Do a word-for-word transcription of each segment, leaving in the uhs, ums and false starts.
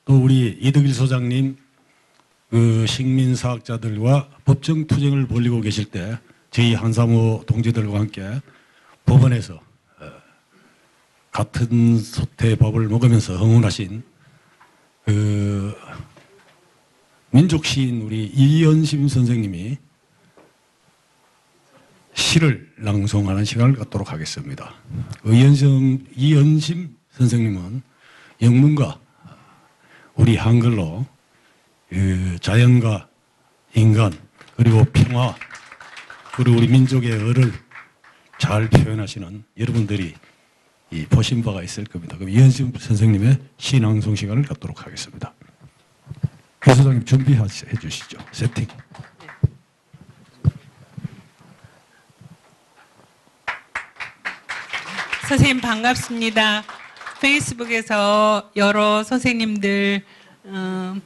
또 우리 이덕일 소장님 그 식민사학자들과 법정 투쟁을 벌이고 계실 때 저희 한삼호 동지들과 함께 법원에서 같은 소태 밥을 먹으면서 흥분하신 그 민족시인 우리 이연심 선생님이 시를 낭송하는 시간을 갖도록 하겠습니다. 이연심, 이연심 선생님은 영문과 우리 한글로 그 자연과 인간 그리고 평화 그리고 우리 민족의 을을 잘 표현하시는 여러분들이 이 보신 바가 있을 겁니다. 그럼 이연심 선생님의 시 낭송 시간을 갖도록 하겠습니다. 교 소장님 준비해 주시죠. 세팅. 선생님 반갑습니다. 페이스북에서 여러 선생님들 어,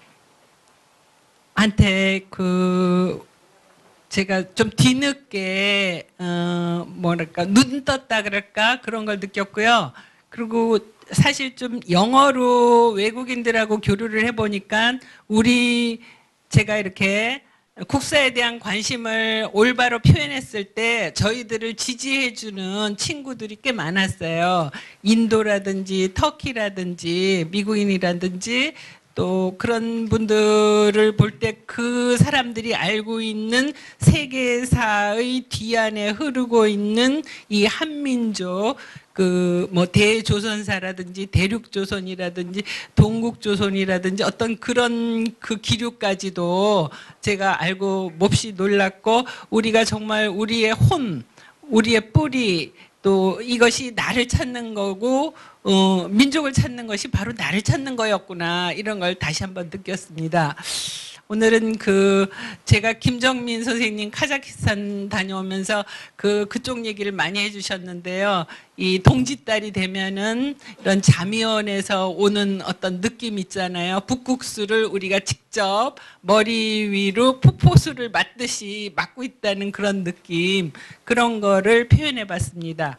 한테 그 제가 좀 뒤늦게 어, 뭐랄까 눈 떴다 그럴까 그런 걸 느꼈고요. 그리고 사실 좀 영어로 외국인들하고 교류를 해보니까 우리 제가 이렇게 국사에 대한 관심을 올바로 표현했을 때 저희들을 지지해주는 친구들이 꽤 많았어요. 인도라든지 터키라든지 미국인이라든지 또 그런 분들을 볼 때 그 사람들이 알고 있는 세계사의 뒤안에 흐르고 있는 이 한민족 그 뭐 대조선사라든지 대륙조선이라든지 동국조선이라든지 어떤 그런 그 기류까지도 제가 알고 몹시 놀랐고 우리가 정말 우리의 혼, 우리의 뿌리 또 이것이 나를 찾는 거고 어, 민족을 찾는 것이 바로 나를 찾는 거였구나 이런 걸 다시 한번 느꼈습니다. 오늘은 그 제가 김정민 선생님 카자흐스탄 다녀오면서 그 그쪽 얘기를 많이 해주셨는데요. 이 동짓달이 되면은 이런 자미원에서 오는 어떤 느낌 있잖아요. 북국수를 우리가 직접 머리 위로 푸포수를 맞듯이 맞고 있다는 그런 느낌 그런 거를 표현해봤습니다.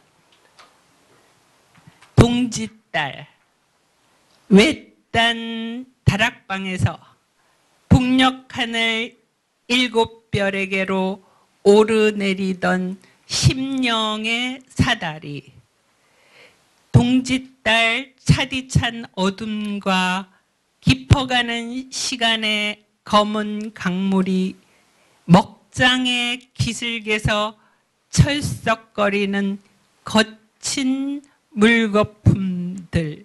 동짓달 외딴 다락방에서 북녘하늘 일곱 별에게로 오르내리던 심령의 사다리 동짓달 차디찬 어둠과 깊어가는 시간의 검은 강물이 먹장의 기슭에서 철썩거리는 거친 물거품들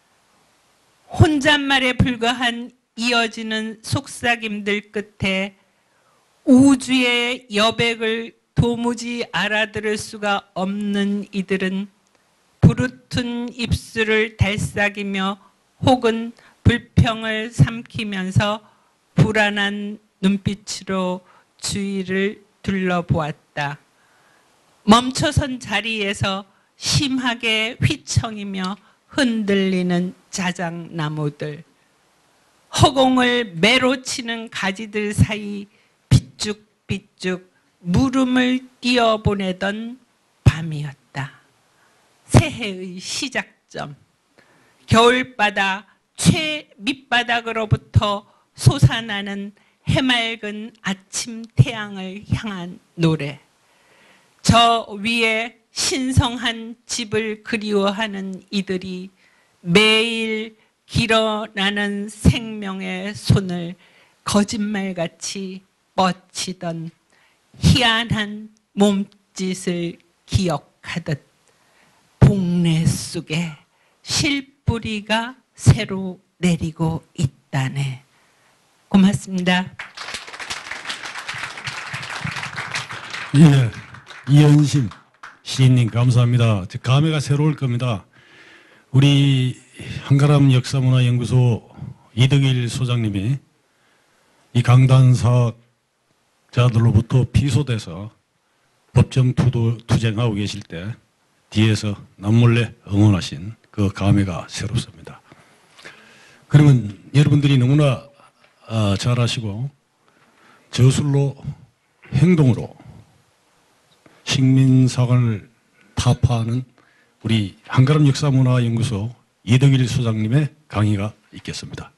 혼잣말에 불과한 이어지는 속삭임들 끝에 우주의 여백을 도무지 알아들을 수가 없는 이들은 부르튼 입술을 달싹이며 혹은 불평을 삼키면서 불안한 눈빛으로 주위를 둘러보았다. 멈춰선 자리에서 심하게 휘청이며 흔들리는 자작나무들 허공을 매로 치는 가지들 사이 삐쭉삐쭉 물음을 띄어보내던 밤이었다. 새해의 시작점 겨울바다 최밑바닥으로부터 솟아나는 해맑은 아침 태양을 향한 노래 저 위에 신성한 집을 그리워하는 이들이 매일 길어나는 생명의 손을 거짓말같이 뻗치던 희한한 몸짓을 기억하듯 복례 속에 실뿌리가 새로 내리고 있다네. 고맙습니다. 예, 이연심 시인님 감사합니다. 감회가 새로울 겁니다. 우리 한가람 역사문화연구소 이덕일 소장님이 이 강단사자들로부터 비소돼서 법정 투도, 투쟁하고 계실 때 뒤에서 남몰래 응원하신 그 감회가 새롭습니다. 그러면 여러분들이 너무나 아, 잘 아시고 저술로 행동으로 식민사관을 타파하는 우리 한가람 역사문화연구소 이덕일 소장님의 강의가 있겠습니다.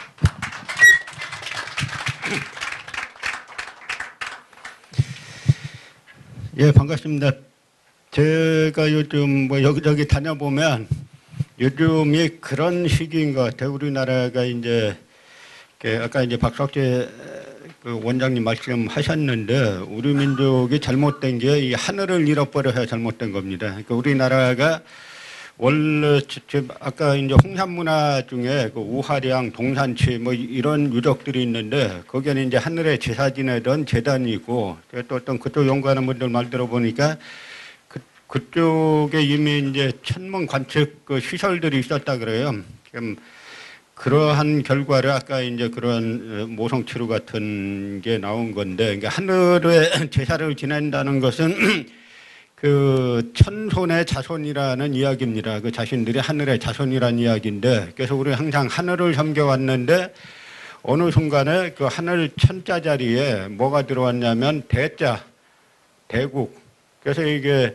예, 반갑습니다. 제가 요즘 뭐 여기저기 다녀보면 요즘이 그런 시기인 것 같아요. 우리나라가 이제 아까 이제 박석재 그 원장님 말씀하셨는데 우리 민족이 잘못된 게 이 하늘을 잃어버려야 잘못된 겁니다. 그러니까 우리나라가 원래 아까 이제 홍산 문화 중에 그 우하량, 동산치 뭐 이런 유적들이 있는데 거기에는 이제 하늘에 제사 지내던 재단이 있고 또 어떤 그쪽 연구하는 분들 말 들어보니까 그, 그쪽에 이미 이제 천문 관측 그 시설들이 있었다 그래요. 그럼 그러한 결과를 아까 이제 그런 모성 치료 같은 게 나온 건데 그러니까 하늘에 제사를 지낸다는 것은 그 천손의 자손이라는 이야기입니다. 그 자신들이 하늘의 자손이라는 이야기인데 그래서 우리 항상 하늘을 섬겨왔는데 어느 순간에 그 하늘 천자 자리에 뭐가 들어왔냐면 대자, 대국. 그래서 이게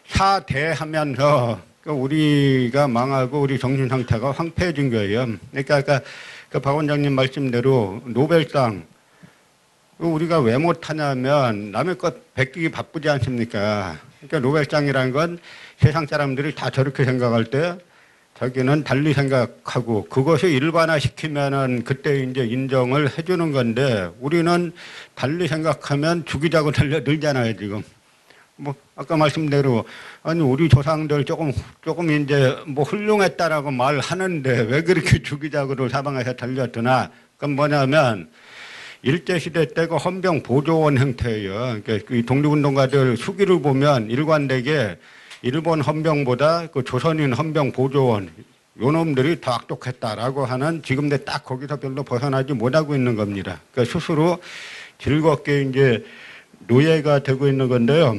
사대하면서 우리가 망하고 우리 정신 상태가 황폐해진 거예요. 그러니까 아까 그 박 원장님 말씀대로 노벨상 우리가 왜 못하냐면 남의 것 베끼기 바쁘지 않습니까? 그러니까 노벨상이라는 건 세상 사람들이 다 저렇게 생각할 때 자기는 달리 생각하고 그것을 일반화시키면은 그때 이제 인정을 해주는 건데 우리는 달리 생각하면 죽이자고 달려들잖아요, 지금. 뭐 아까 말씀대로 아니 우리 조상들 조금 조금 이제 뭐 훌륭했다라고 말하는데 왜 그렇게 죽이자고 사방에서 달려드나? 그건 뭐냐면 일제시대 때 그 헌병 보조원 형태예요. 그러니까 이 독립운동가들 수기를 보면 일관되게 일본 헌병보다 그 조선인 헌병 보조원 요 놈들이 더 악독했다라고 하는 지금도 딱 거기서 별로 벗어나지 못하고 있는 겁니다. 그러니까 스스로 즐겁게 이제 노예가 되고 있는 건데요.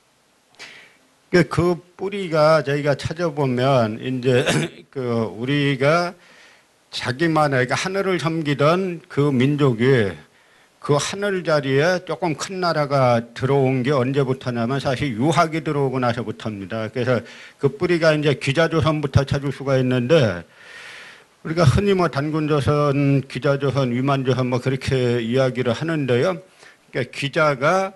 그 뿌리가 저희가 찾아보면 이제 그 우리가 자기만의 하늘을 섬기던 그 민족이 그 하늘 자리에 조금 큰 나라가 들어온 게 언제부터냐면 사실 유학이 들어오고 나서부터입니다. 그래서 그 뿌리가 이제 기자조선부터 찾을 수가 있는데 우리가 흔히 뭐 단군조선, 기자조선, 위만조선 뭐 그렇게 이야기를 하는데요. 그러니까 기자가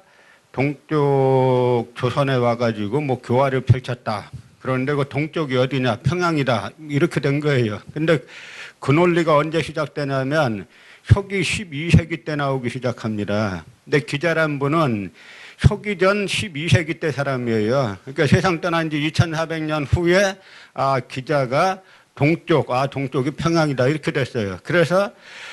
동쪽 조선에 와가지고 뭐 교화를 펼쳤다. 그런데 그 동쪽이 어디냐? 평양이다. 이렇게 된 거예요. 근데 그 논리가 언제 시작되냐면 서기 십이 세기 때 나오기 시작합니다. 근데 기자란 분은 서기전 십이 세기 때 사람이에요. 그러니까 세상 떠난 지 이천사백 년 후에 아, 기자가 동쪽, 아, 동쪽이 평양이다. 이렇게 됐어요. 그래서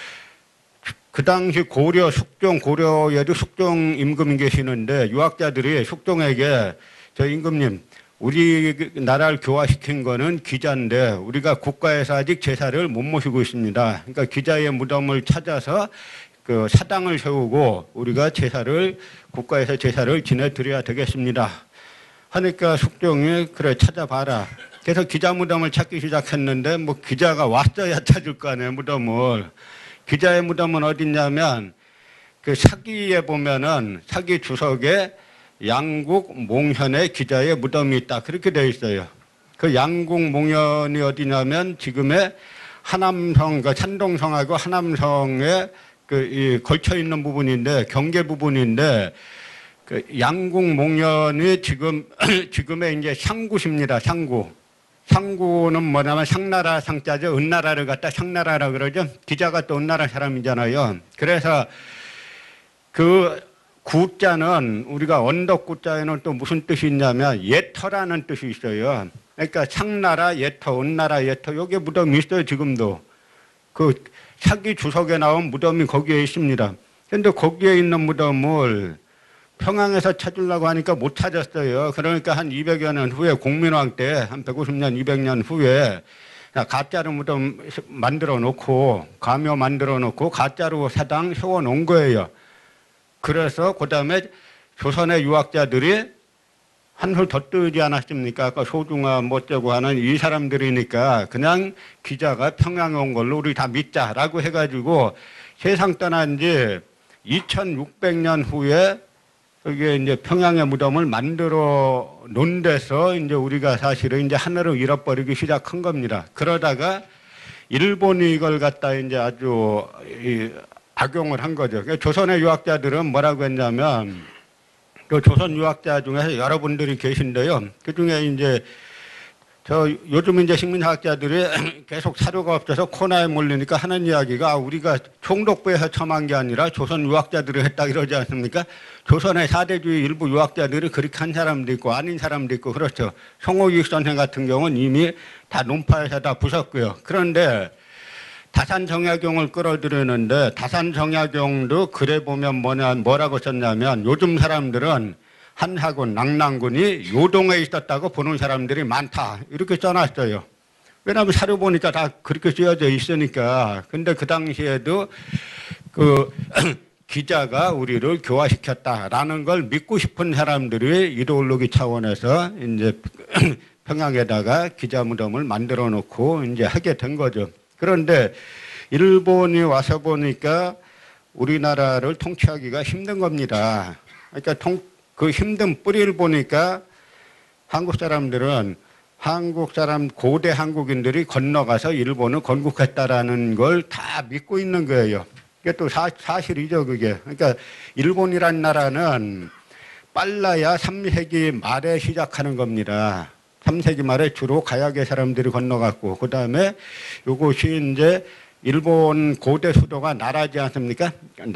그 당시 고려, 숙종, 고려에도 숙종 임금이 계시는데 유학자들이 숙종에게 저 임금님, 우리 나라를 교화시킨 거는 기자인데 우리가 국가에서 아직 제사를 못 모시고 있습니다. 그러니까 기자의 무덤을 찾아서 그 사당을 세우고 우리가 제사를 국가에서 제사를 지내드려야 되겠습니다. 하니까 숙종이 그래 찾아봐라. 그래서 기자 무덤을 찾기 시작했는데 뭐 기자가 왔어야 찾을 거 아니에요, 무덤을. 기자의 무덤은 어딨냐면 그 사기에 보면은 사기 주석에 양국 몽현의 기자의 무덤이 있다. 그렇게 되어 있어요. 그 양국 몽현이 어디냐면 지금의 하남성, 그 산동성하고 하남성에 그 이 걸쳐 있는 부분인데 경계 부분인데 그 양국 몽현이 지금 지금의 이제 상구십니다. 상구. 상구는 뭐냐면 상나라 상자죠. 은나라를 갖다 상나라라 그러죠. 기자가 또 은나라 사람이잖아요. 그래서 그 구자는 우리가 언덕구자에는 또 무슨 뜻이 있냐면 예터라는 뜻이 있어요. 그러니까 상나라 예터, 은나라 예터 여기에 무덤이 있어요. 지금도. 그 사기 주석에 나온 무덤이 거기에 있습니다. 그런데 거기에 있는 무덤을 평양에서 찾으려고 하니까 못 찾았어요. 그러니까 한 이백여 년 후에 공민왕 때 한 백오십 년, 이백 년 후에 가짜로 무덤 만들어 놓고 가묘 만들어 놓고 가짜로 사당 세워 놓은 거예요. 그래서 그 다음에 조선의 유학자들이 한술 더 뜨지 않았습니까? 아까 소중화 못되고 하는 이 사람들이니까 그냥 기자가 평양에 온 걸로 우리 다 믿자라고 해가지고 세상 떠난 지 이천육백 년 후에 여기에 이제 평양의 무덤을 만들어 놓은 데서 이제 우리가 사실은 이제 하늘을 잃어버리기 시작한 겁니다. 그러다가 일본이 이걸 갖다 이제 아주 이 악용을 한 거죠. 그러니까 조선의 유학자들은 뭐라고 했냐면, 그 조선 유학자 중에 여러분들이 계신데요. 그 중에 이제 저 요즘 이제 식민학자들이 계속 사료가 없어서 코너에 몰리니까 하는 이야기가 우리가 총독부에서 처한 게 아니라 조선 유학자들이 했다 이러지 않습니까? 조선의 사대주의 일부 유학자들이 그렇게 한 사람도 있고 아닌 사람도 있고 그렇죠. 송호익 선생 같은 경우는 이미 다 논파에서 다 부쉈고요. 그런데 다산정약용을 끌어들이는데 다산정약용도 글에 보면 뭐냐 뭐라고 썼냐면 요즘 사람들은 한하군, 낙랑군이 요동에 있었다고 보는 사람들이 많다. 이렇게 써놨어요. 왜냐하면 사료 보니까 다 그렇게 쓰여져 있으니까. 근데 그 당시에도 그 기자가 우리를 교화시켰다라는 걸 믿고 싶은 사람들이 이데올로기 차원에서 이제 평양에다가 기자 무덤을 만들어 놓고 이제 하게 된 거죠. 그런데 일본이 와서 보니까 우리나라를 통치하기가 힘든 겁니다. 그러니까 통 그 힘든 뿌리를 보니까 한국 사람들은 한국 사람 고대 한국인들이 건너가서 일본을 건국했다라는 걸 다 믿고 있는 거예요. 이게 또 사, 사실이죠, 그게. 그러니까 일본이란 나라는 빨라야 삼 세기 말에 시작하는 겁니다. 삼 세기 말에 주로 가야계 사람들이 건너갔고, 그 다음에 요것이 이제 일본 고대 수도가 나라지 않습니까?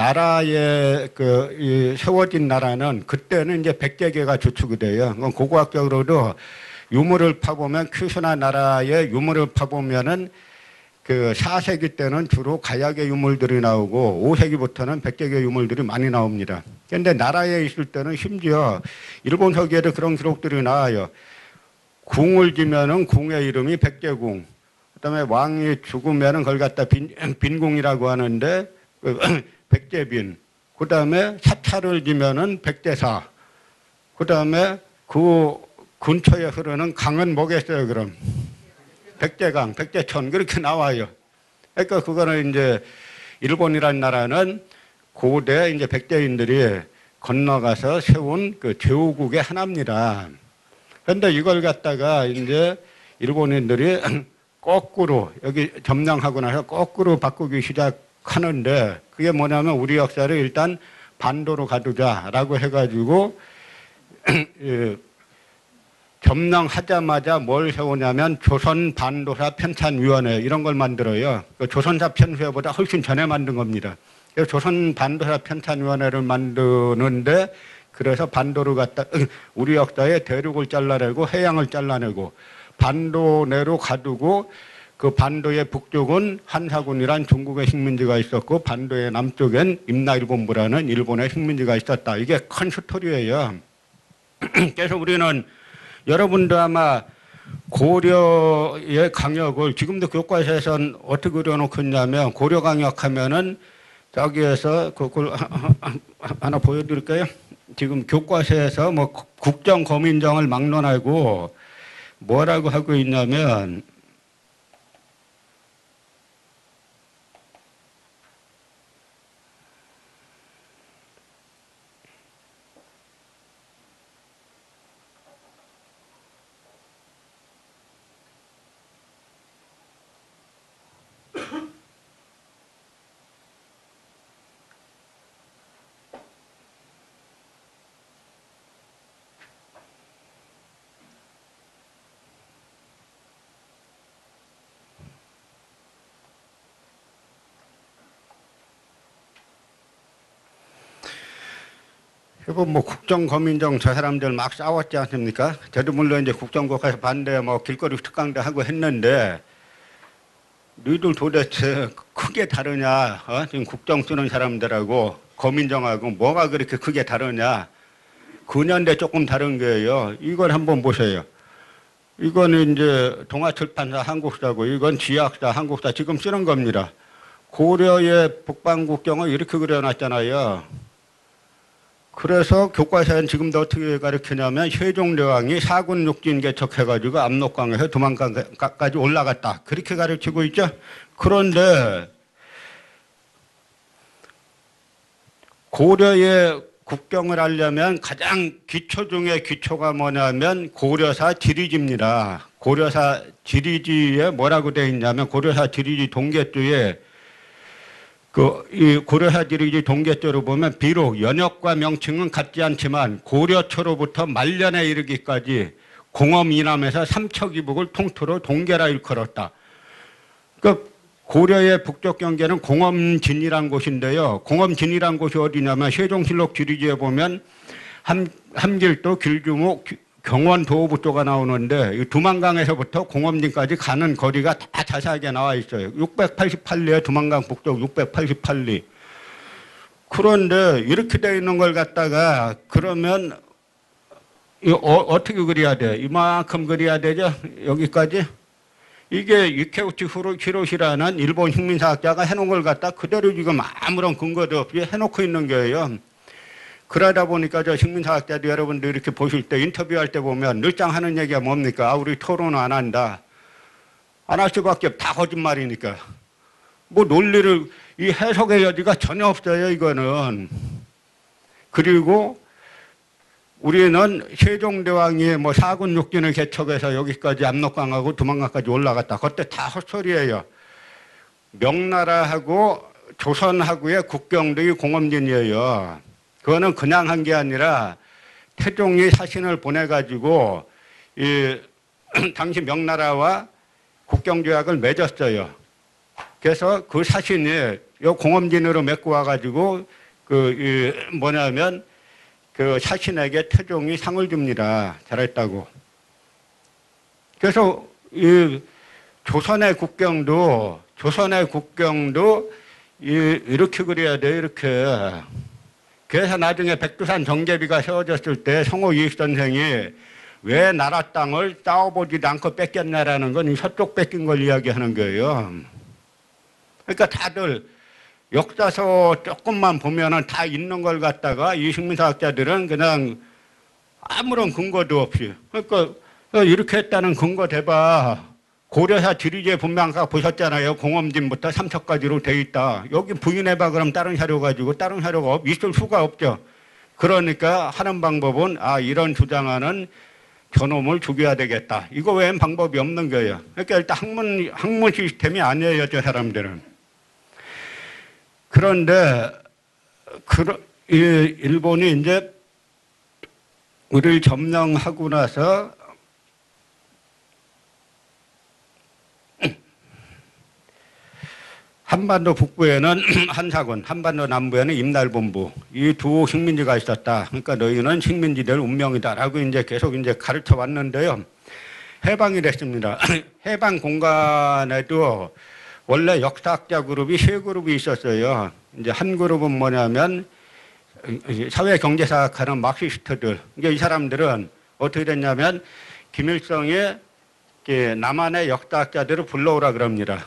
나라에 그, 이 세워진 나라는 그때는 이제 백제계가 주축이 돼요. 그건 고고학적으로도 유물을 파보면 큐슈나 나라의 유물을 파보면은 그 사 세기 때는 주로 가야계 유물들이 나오고 오 세기부터는 백제계 유물들이 많이 나옵니다. 그런데 나라에 있을 때는 심지어 일본 서기에도 그런 기록들이 나와요. 궁을 지면은 궁의 이름이 백제궁. 그다음에 왕이 죽으면은 그걸 갖다 빈, 빈궁이라고 하는데 백제빈. 그다음에 사찰을 지면은 백제사. 그다음에 그 근처에 흐르는 강은 뭐겠어요, 그럼? 백제강, 백제천 그렇게 나와요. 그러니까 그거는 이제 일본이란 나라는 고대 이제 백제인들이 건너가서 세운 그 제후국의 하나입니다. 그런데 이걸 갖다가 이제 일본인들이 거꾸로 여기 점령하고 나서 거꾸로 바꾸기 시작하는데 그게 뭐냐면 우리 역사를 일단 반도로 가두자라고 해가지고 점령하자마자 뭘 세우냐면 조선 반도사 편찬위원회 이런 걸 만들어요. 조선사 편회보다 훨씬 전에 만든 겁니다. 그래서 조선 반도사 편찬위원회를 만드는데 그래서 반도를 갖다 우리 역사에 대륙을 잘라내고 해양을 잘라내고 반도 내로 가두고 그 반도의 북쪽은 한사군이란 중국의 식민지가 있었고 반도의 남쪽엔 임나일본부라는 일본의 식민지가 있었다. 이게 큰 스토리예요. 그래서 우리는 여러분도 아마 고려의 강역을 지금도 교과서에서는 어떻게 그려놓고 있냐면 고려 강역 하면은 저기에서 그걸 하나 보여드릴까요? 지금 교과서에서 뭐 국정검인정을 막론하고 뭐라고 하고 있냐면 그리고 뭐 국정검인정 저 사람들 막 싸웠지 않습니까? 저도 물론 이제 국정국가에서 반대 뭐 길거리 특강도 하고 했는데 너희들 도대체 크게 다르냐? 어? 지금 국정 쓰는 사람들하고 검인정하고 뭐가 그렇게 크게 다르냐? 근현대 조금 다른 거예요. 이걸 한번 보세요. 이거는 이제 동아출판사 한국사고 이건 지학사 한국사 지금 쓰는 겁니다. 고려의 북방국경을 이렇게 그려놨잖아요. 그래서 교과서에는 지금도 어떻게 가르치냐면 세종대왕이 사군 육진 개척해가지고 압록강에서 두만강까지 올라갔다. 그렇게 가르치고 있죠. 그런데 고려의 국경을 알려면 가장 기초 중에 기초가 뭐냐면 고려사 지리지입니다. 고려사 지리지에 뭐라고 되어 있냐면 고려사 지리지 동계조에 그 이 고려사 지리지 동계조를 보면 비록 연역과 명칭은 같지 않지만 고려 초로부터 말년에 이르기까지 공엄 이남에서 삼척 이북을 통틀어 동계라 일컬었다. 그 고려의 북쪽 경계는 공엄진이란 곳인데요. 공엄진이란 곳이 어디냐면 세종실록 지리지에 보면 함, 함길도 길주목 경원 도호부도가 나오는데 이 두만강에서부터 공엄진까지 가는 거리가 다 자세하게 나와 있어요. 육백팔십팔 리에 두만강 북쪽 육백팔십팔 리. 그런데 이렇게 되어 있는 걸 갖다가 그러면 이 어, 어떻게 그려야 돼? 이만큼 그려야 되죠? 여기까지? 이게 이케우치 히로시라는 일본 식민사학자가 해놓은 걸 갖다 그대로 지금 아무런 근거도 없이 해놓고 있는 거예요. 그러다 보니까 저 식민사학자들 여러분들 이렇게 보실 때 인터뷰할 때 보면 늘상 하는 얘기가 뭡니까? 아, 우리 토론 안 한다. 안 할 수밖에 없다. 거짓말이니까. 뭐 논리를, 이 해석의 여지가 전혀 없어요, 이거는. 그리고 우리는 세종대왕이 뭐 사군 육진을 개척해서 여기까지 압록강하고 두만강까지 올라갔다. 그때 다 헛소리예요. 명나라하고 조선하고의 국경도 공엄진이에요. 그거는 그냥 한 게 아니라 태종이 사신을 보내가지고 이 당시 명나라와 국경조약을 맺었어요. 그래서 그 사신이 요 공엄진으로 메고 와가지고 그 이 뭐냐면 그 사신에게 태종이 상을 줍니다. 잘했다고. 그래서 이 조선의 국경도 조선의 국경도 이 이렇게 그려야 돼. 이렇게. 그래서 나중에 백두산 정계비가 세워졌을 때 성호 이익 선생이 왜 나라 땅을 싸워보지도 않고 뺏겼냐라는 건 서쪽 뺏긴 걸 이야기하는 거예요. 그러니까 다들 역사서 조금만 보면은 다 있는 걸 갖다가 이 식민사학자들은 그냥 아무런 근거도 없이. 그러니까 이렇게 했다는 근거 대봐. 고려사 지리지에 분명 아까 보셨잖아요. 공엄진부터 삼척까지로 돼 있다. 여기 부인해봐. 그럼 다른 자료 가지고 다른 자료가 없, 있을 수가 없죠. 그러니까 하는 방법은 아 이런 주장하는 저놈을 죽여야 되겠다. 이거 외엔 방법이 없는 거예요. 그러니까 일단 학문, 학문 시스템이 아니에요. 저 사람들은. 그런데 그, 이 일본이 이제 우리를 점령하고 나서 한반도 북부에는 한사군, 한반도 남부에는 임날본부 이 두 식민지가 있었다. 그러니까 너희는 식민지들 운명이다라고 이제 계속 이제 가르쳐 왔는데요. 해방이 됐습니다. 해방 공간에도 원래 역사학자 그룹이 세 그룹이 있었어요. 이제 한 그룹은 뭐냐면 사회경제사학하는 마크시스트들. 그러니까 이 사람들은 어떻게 됐냐면 김일성이 남한의 역사학자들을 불러오라 그럽니다.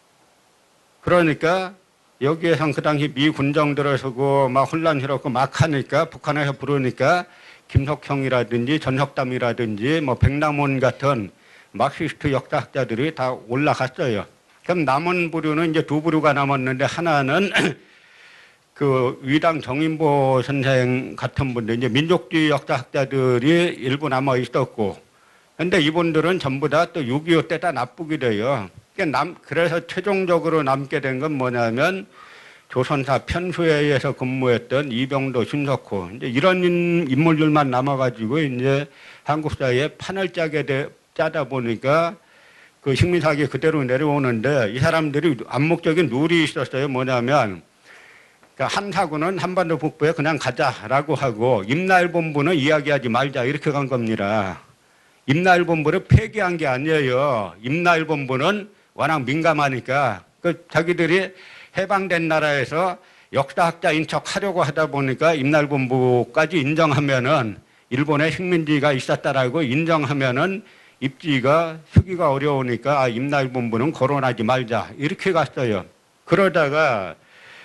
그러니까 여기에선 그 당시 미 군정 들어서고 막 혼란스럽고 막 하니까 북한에서 부르니까 김석형이라든지 전석담이라든지 뭐 백남원 같은 마크시스트 역사학자들이 다 올라갔어요. 그럼 남은 부류는 이제 두 부류가 남았는데 하나는 그 위당 정인보 선생 같은 분들 이제 민족주의 역사학자들이 일부 남아 있었고, 근데 이분들은 전부 다 또 육이오 때다 납북이 돼요. 남, 그래서 최종적으로 남게 된 건 뭐냐면 조선사 편수회에서 근무했던 이병도, 신석호 이제 이런 인물들만 남아가지고 이제 한국 사회에 판을 짜게 돼, 짜다 보니까 그 식민사학이 그대로 내려오는데 이 사람들이 암묵적인 룰이 있었어요. 뭐냐면 그러니까 한사군은 한반도 북부에 그냥 가자라고 하고 임나일본부는 이야기하지 말자 이렇게 간 겁니다. 임나일본부를 폐기한 게 아니에요. 임나일본부는 워낙 민감하니까 그 자기들이 해방된 나라에서 역사학자인 척 하려고 하다 보니까 임나일본부까지 인정하면은 일본의 식민지가 있었다라고 인정하면은 입지가 쓰기가 어려우니까 아, 임나일본부는 거론하지 말자 이렇게 갔어요. 그러다가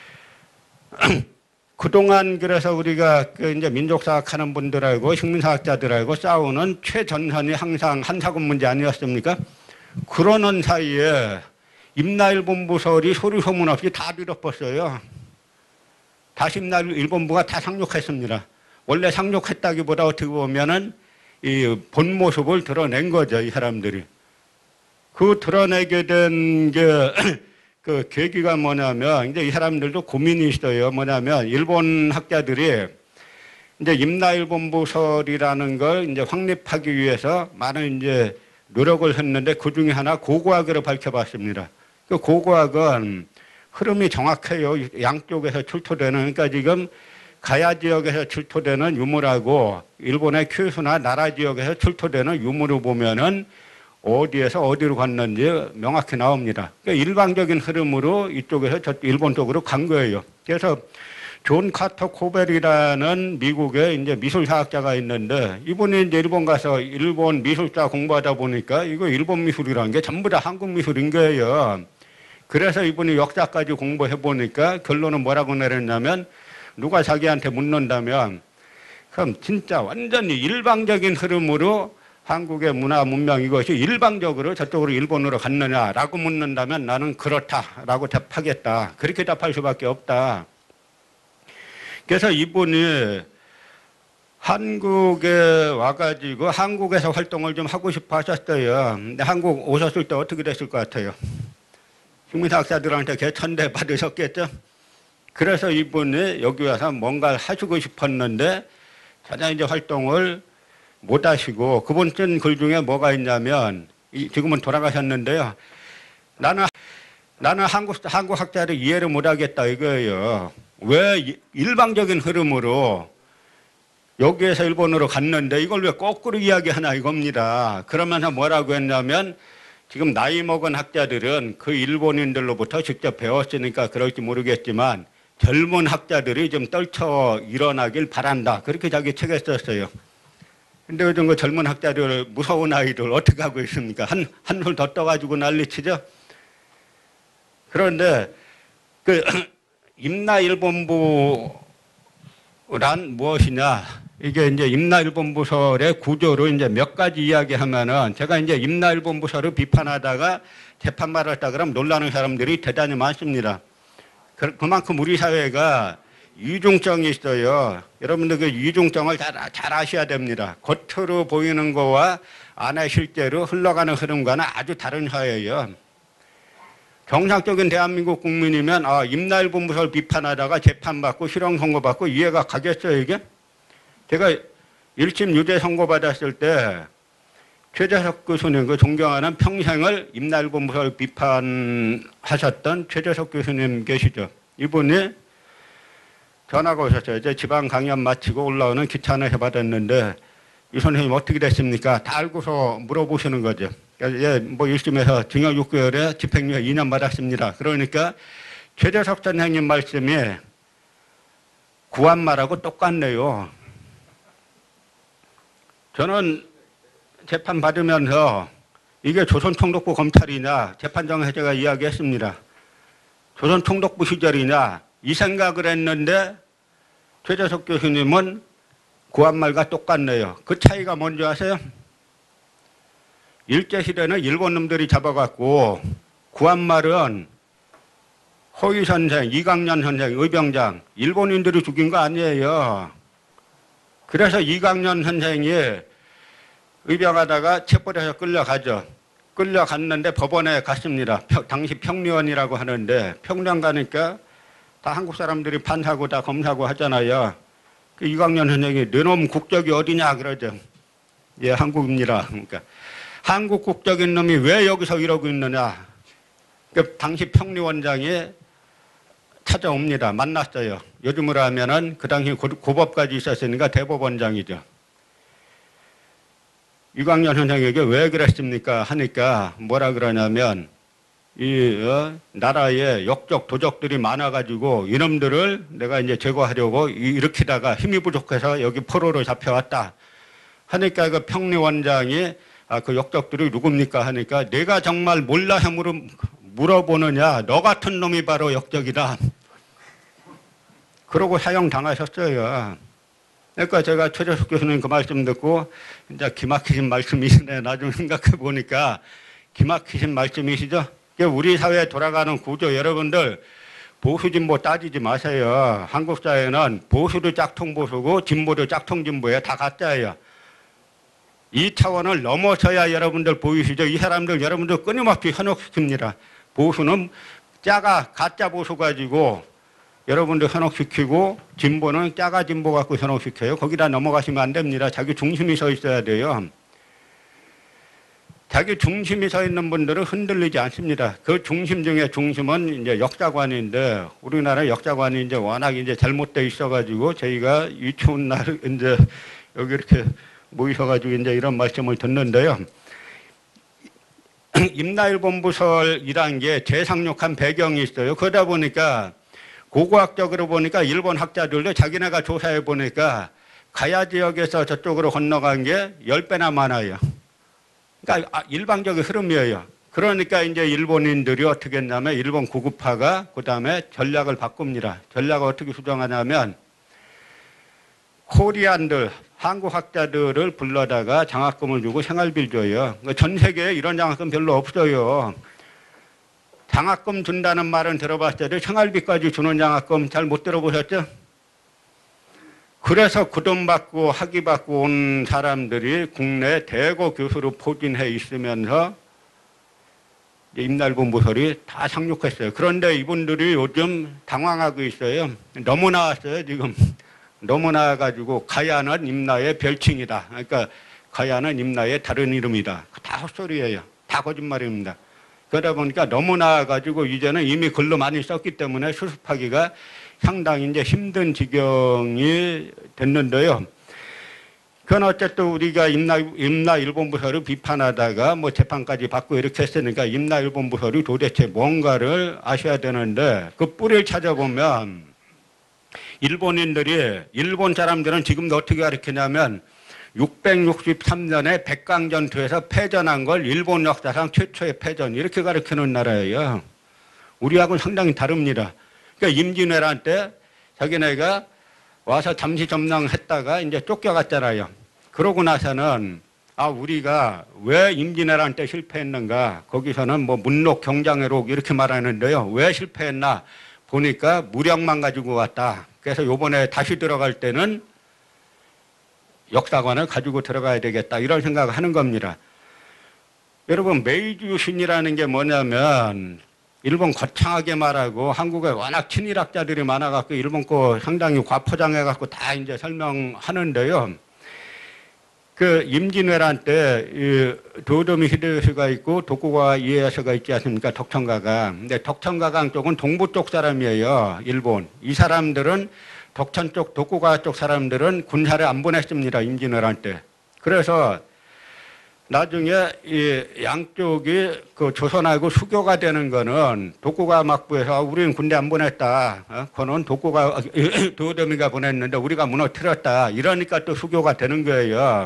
그동안 그래서 우리가 그 이제 민족사학하는 분들하고 식민사학자들하고 싸우는 최전선이 항상 한사군 문제 아니었습니까? 그러는 사이에 임나일본부 설이 소리 소문 없이 다 뒤덮었어요. 사십 날 일본부가 다 상륙했습니다. 원래 상륙했다기보다 어떻게 보면은 이 본 모습을 드러낸 거죠, 이 사람들이. 그 드러내게 된 게 그 계기가 뭐냐면, 이제 이 사람들도 고민이 있어요. 뭐냐면, 일본 학자들이 이제 임나일본부설이라는 걸 이제 확립하기 위해서 많은 이제 노력을 했는데 그 중에 하나 고고학으로 밝혀봤습니다. 그 고고학은 흐름이 정확해요. 양쪽에서 출토되는, 그러니까 지금 가야 지역에서 출토되는 유물하고 일본의 큐슈나 나라 지역에서 출토되는 유물을 보면은 어디에서 어디로 갔는지 명확히 나옵니다. 그러니까 일방적인 흐름으로 이쪽에서 저 일본 쪽으로 간 거예요. 그래서 존 카터 코벨이라는 미국의 이제 미술사학자가 있는데 이분이 이제 일본 가서 일본 미술사 공부하다 보니까 이거 일본 미술이라는 게 전부 다 한국 미술인 거예요. 그래서 이분이 역사까지 공부해 보니까 결론은 뭐라고 내렸냐면 누가 자기한테 묻는다면 그럼 진짜 완전히 일방적인 흐름으로 한국의 문화 문명 이것이 일방적으로 저쪽으로 일본으로 갔느냐라고 묻는다면 나는 그렇다라고 답하겠다. 그렇게 답할 수밖에 없다. 그래서 이분이 한국에 와가지고 한국에서 활동을 좀 하고 싶어 하셨어요. 근데 한국 오셨을 때 어떻게 됐을 것 같아요? 식민사학자들한테 개천대 받으셨겠죠? 그래서 이분이 여기 와서 뭔가 하시고 싶었는데 전혀 이제 활동을 못 하시고 그분 쓴 글 중에 뭐가 있냐면 지금은 돌아가셨는데요. 나는 나는 한국 한국 학자를 이해를 못 하겠다 이거예요. 왜 일방적인 흐름으로 여기에서 일본으로 갔는데 이걸 왜 거꾸로 이야기하나 이겁니다. 그러면서 뭐라고 했냐면 지금 나이 먹은 학자들은 그 일본인들로부터 직접 배웠으니까 그럴지 모르겠지만 젊은 학자들이 좀 떨쳐 일어나길 바란다. 그렇게 자기 책에 썼어요. 근데 요즘 그 젊은 학자들, 무서운 아이들 어떻게 하고 있습니까? 한, 한술 더 떠가지고 난리치죠? 그런데 그 임나일본부란 무엇이냐? 이게 이제 임나일본부설의 구조로 이제 몇 가지 이야기하면은 제가 이제 임나일본부설을 비판하다가 재판받았다 그러면 놀라는 사람들이 대단히 많습니다. 그만큼 우리 사회가 이중성이 있어요. 여러분들 그 이중성을 잘, 잘 아셔야 됩니다. 겉으로 보이는 거와 안에 실제로 흘러가는 흐름과는 아주 다른 사회예요. 정상적인 대한민국 국민이면 아, 임나일본부설 비판하다가 재판받고 실형 선고받고 이해가 가겠어요 이게? 제가 일심 유죄 선고받았을 때 최재석 교수님, 그 존경하는 평생을 임나일본부설 비판하셨던 최재석 교수님 계시죠? 이분이 전화가 오셨어요. 이제 지방 강연 마치고 올라오는 기차 안에서 받았는데 이 선생님 어떻게 됐습니까? 다 알고서 물어보시는 거죠. 예, 뭐 일심에서 징역 육 개월에 집행유예 이 년 받았습니다. 그러니까 최재석 선생님 말씀이 구한말하고 똑같네요. 저는 재판 받으면서 이게 조선총독부 검찰이냐 재판장에서 제가 이야기했습니다. 조선총독부 시절이냐 이 생각을 했는데 최재석 교수님은 구한말과 똑같네요. 그 차이가 뭔지 아세요? 일제시대는 일본 놈들이 잡아갖고 구한말은 허위 선생, 이강년 선생, 의병장 일본인들이 죽인 거 아니에요. 그래서 이강년 선생이 의병하다가 체포돼서 끌려가죠. 끌려갔는데 법원에 갔습니다. 당시 평리원이라고 하는데 평리원 가니까 다 한국 사람들이 판사고 다 검사고 하잖아요. 그 이광년 선생이 너놈 국적이 어디냐 그러죠. 예, 한국입니다. 그러니까 한국 국적인 놈이 왜 여기서 이러고 있느냐. 그 당시 평리원장이 찾아옵니다. 만났어요. 요즘으로 하면은 그 당시 고법까지 있었으니까 대법원장이죠. 이광년 선생에게 왜 그랬습니까? 하니까 뭐라 그러냐면 이 어, 나라에 역적 도적들이 많아가지고 이놈들을 내가 이제 제거하려고 일으키다가 힘이 부족해서 여기 포로로 잡혀왔다. 하니까 그 평리원장이 아, 그 역적들이 누굽니까? 하니까 내가 정말 몰라 함으로 물어보느냐? 너 같은 놈이 바로 역적이다. 그러고 사형 당하셨어요. 그러니까 제가 최재석 교수님 그 말씀 듣고 이제 기막히신 말씀이시네. 나중에 생각해 보니까 기막히신 말씀이시죠. 우리 사회에 돌아가는 구조 여러분들 보수 진보 따지지 마세요. 한국 사회는 보수도 짝퉁 보수고 진보도 짝퉁 진보예요. 다 가짜예요. 이 차원을 넘어서야 여러분들 보이시죠? 이 사람들 여러분들 끊임없이 현혹시킵니다. 보수는 짜가 가짜 보수 가지고 여러분들 현혹시키고 진보는 짜가 진보 갖고 현혹시켜요. 거기다 넘어가시면 안 됩니다. 자기 중심이 서 있어야 돼요. 자기 중심이 서 있는 분들은 흔들리지 않습니다. 그 중심 중에 중심은 이제 역사관인데 우리나라 역사관이 이제 워낙 이제 잘못돼 있어가지고 저희가 이 추운 날 이제 여기 이렇게 모이셔가지고 이제 이런 말씀을 듣는데요. 임나일본부설이란 게 재상륙한 배경이 있어요. 그러다 보니까 고고학적으로 보니까 일본 학자들도 자기네가 조사해 보니까 가야 지역에서 저쪽으로 건너간 게 십 배나 많아요. 그러니까 일방적인 흐름이에요. 그러니까 이제 일본인들이 어떻게 했냐면 일본 구급파가 그 다음에 전략을 바꿉니다. 전략을 어떻게 수정하냐면 코리안들, 한국 학자들을 불러다가 장학금을 주고 생활비를 줘요. 전 세계에 이런 장학금 별로 없어요. 장학금 준다는 말은 들어봤을 때 생활비까지 주는 장학금 잘 못 들어보셨죠? 그래서 그 돈 받고 학위 받고 온 사람들이 국내 대거 교수로 포진해 있으면서 임나일본부설이 다 상륙했어요. 그런데 이분들이 요즘 당황하고 있어요. 너무 나왔어요, 지금. 너무 나와가지고 가야는 임나의 별칭이다. 그러니까 가야는 임나의 다른 이름이다. 다 헛소리예요. 다 거짓말입니다. 그러다 보니까 너무 나와가지고 이제는 이미 글로 많이 썼기 때문에 수습하기가 상당히 이제 힘든 지경이 됐는데요. 그건 어쨌든 우리가 임나, 임나 일본부설을 비판하다가 뭐 재판까지 받고 이렇게 했으니까 임나 일본부설이 도대체 뭔가를 아셔야 되는데 그 뿌리를 찾아보면 일본인들이, 일본 사람들은 지금도 어떻게 가르치냐면 육백육십삼 년에 백강전투에서 패전한 걸 일본 역사상 최초의 패전 이렇게 가르치는 나라예요. 우리하고는 상당히 다릅니다. 그러니까 임진왜란 때 자기네가 와서 잠시 점령했다가 이제 쫓겨갔잖아요. 그러고 나서는 아 우리가 왜 임진왜란 때 실패했는가 거기서는 뭐 문록 경장회록 이렇게 말하는데요. 왜 실패했나 보니까 무력만 가지고 왔다. 그래서 요번에 다시 들어갈 때는 역사관을 가지고 들어가야 되겠다 이런 생각을 하는 겁니다. 여러분 메이지 유신이라는 게 뭐냐면 일본 거창하게 말하고 한국에 워낙 친일학자들이 많아갖고 일본 거 상당히 과포장해갖고 다 이제 설명하는데요. 그 임진왜란 때 도요토미 히데요시가 있고 도쿠가와 이에야스가 있지 않습니까? 덕천가강. 근데 덕천가강 쪽은 동부 쪽 사람이에요. 일본. 이 사람들은 덕천 쪽, 도쿠가와 쪽 사람들은 군사를 안 보냈습니다. 임진왜란 때. 그래서 나중에 이 양쪽이 그 조선하고 수교가 되는 거는 도쿠가와 막부에서 우리는 군대 안 보냈다. 어? 그거는 도쿠가, 도요토미가 보냈는데 우리가 무너뜨렸다. 이러니까 또 수교가 되는 거예요.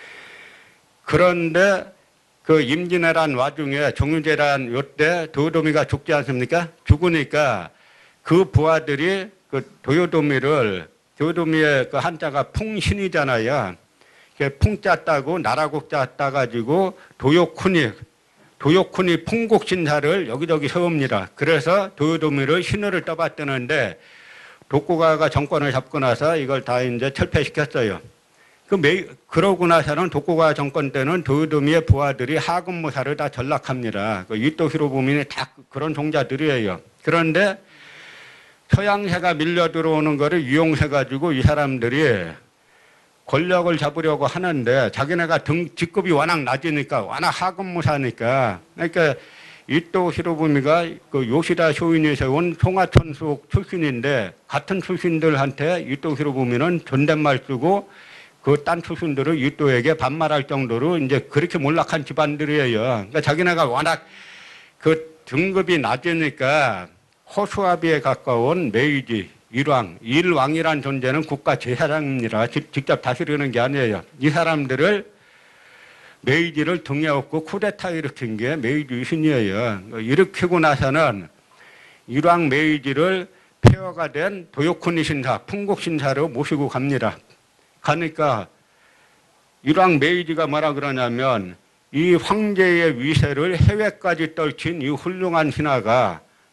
그런데 그 임진왜란 와중에 정유재란 요때 도요토미가 죽지 않습니까? 죽으니까 그 부하들이 그 도요토미를, 도요토미의 그 한자가 풍신이잖아요. 풍자 따고 나라국자 따가지고 도요쿠니, 도요쿠니 풍국신사를 여기저기 세웁니다. 그래서 도요토미를 신호를 떠받드는데 도쿠가가 정권을 잡고 나서 이걸 다 이제 철폐시켰어요. 그 매, 그러고 나서는 도쿠가와 정권 때는 도요토미의 부하들이 하급무사를 다 전락합니다. 그 이토 히로부미는 다 그런 종자들이에요. 그런데 서양세가 밀려 들어오는 거를 이용해가지고 이 사람들이 권력을 잡으려고 하는데 자기네가 등, 직급이 워낙 낮으니까, 워낙 하급무사니까. 그러니까 이토 히로부미가 그 요시다 쇼인이 세운 송하천숙 출신인데 같은 출신들한테 이토 히로부미는 존댓말 쓰고 그 딴 출신들을 이토에게 반말할 정도로 이제 그렇게 몰락한 집안들이에요. 그러니까 자기네가 워낙 그 등급이 낮으니까 허수아비에 가까운 메이지, 일왕, 일왕이란 존재는 국가 제사장입니다. 직접 다스리는 게 아니에요. 이 사람들을 메이지를 등에 업고 쿠데타 일으킨 게 메이지 유신이에요. 일으키고 나서는 일왕 메이지를 폐허가 된 도요쿠니 신사, 풍국 신사로 모시고 갑니다. 가니까 일왕 메이지가 뭐라 그러냐면 이 황제의 위세를 해외까지 떨친 이 훌륭한 신하가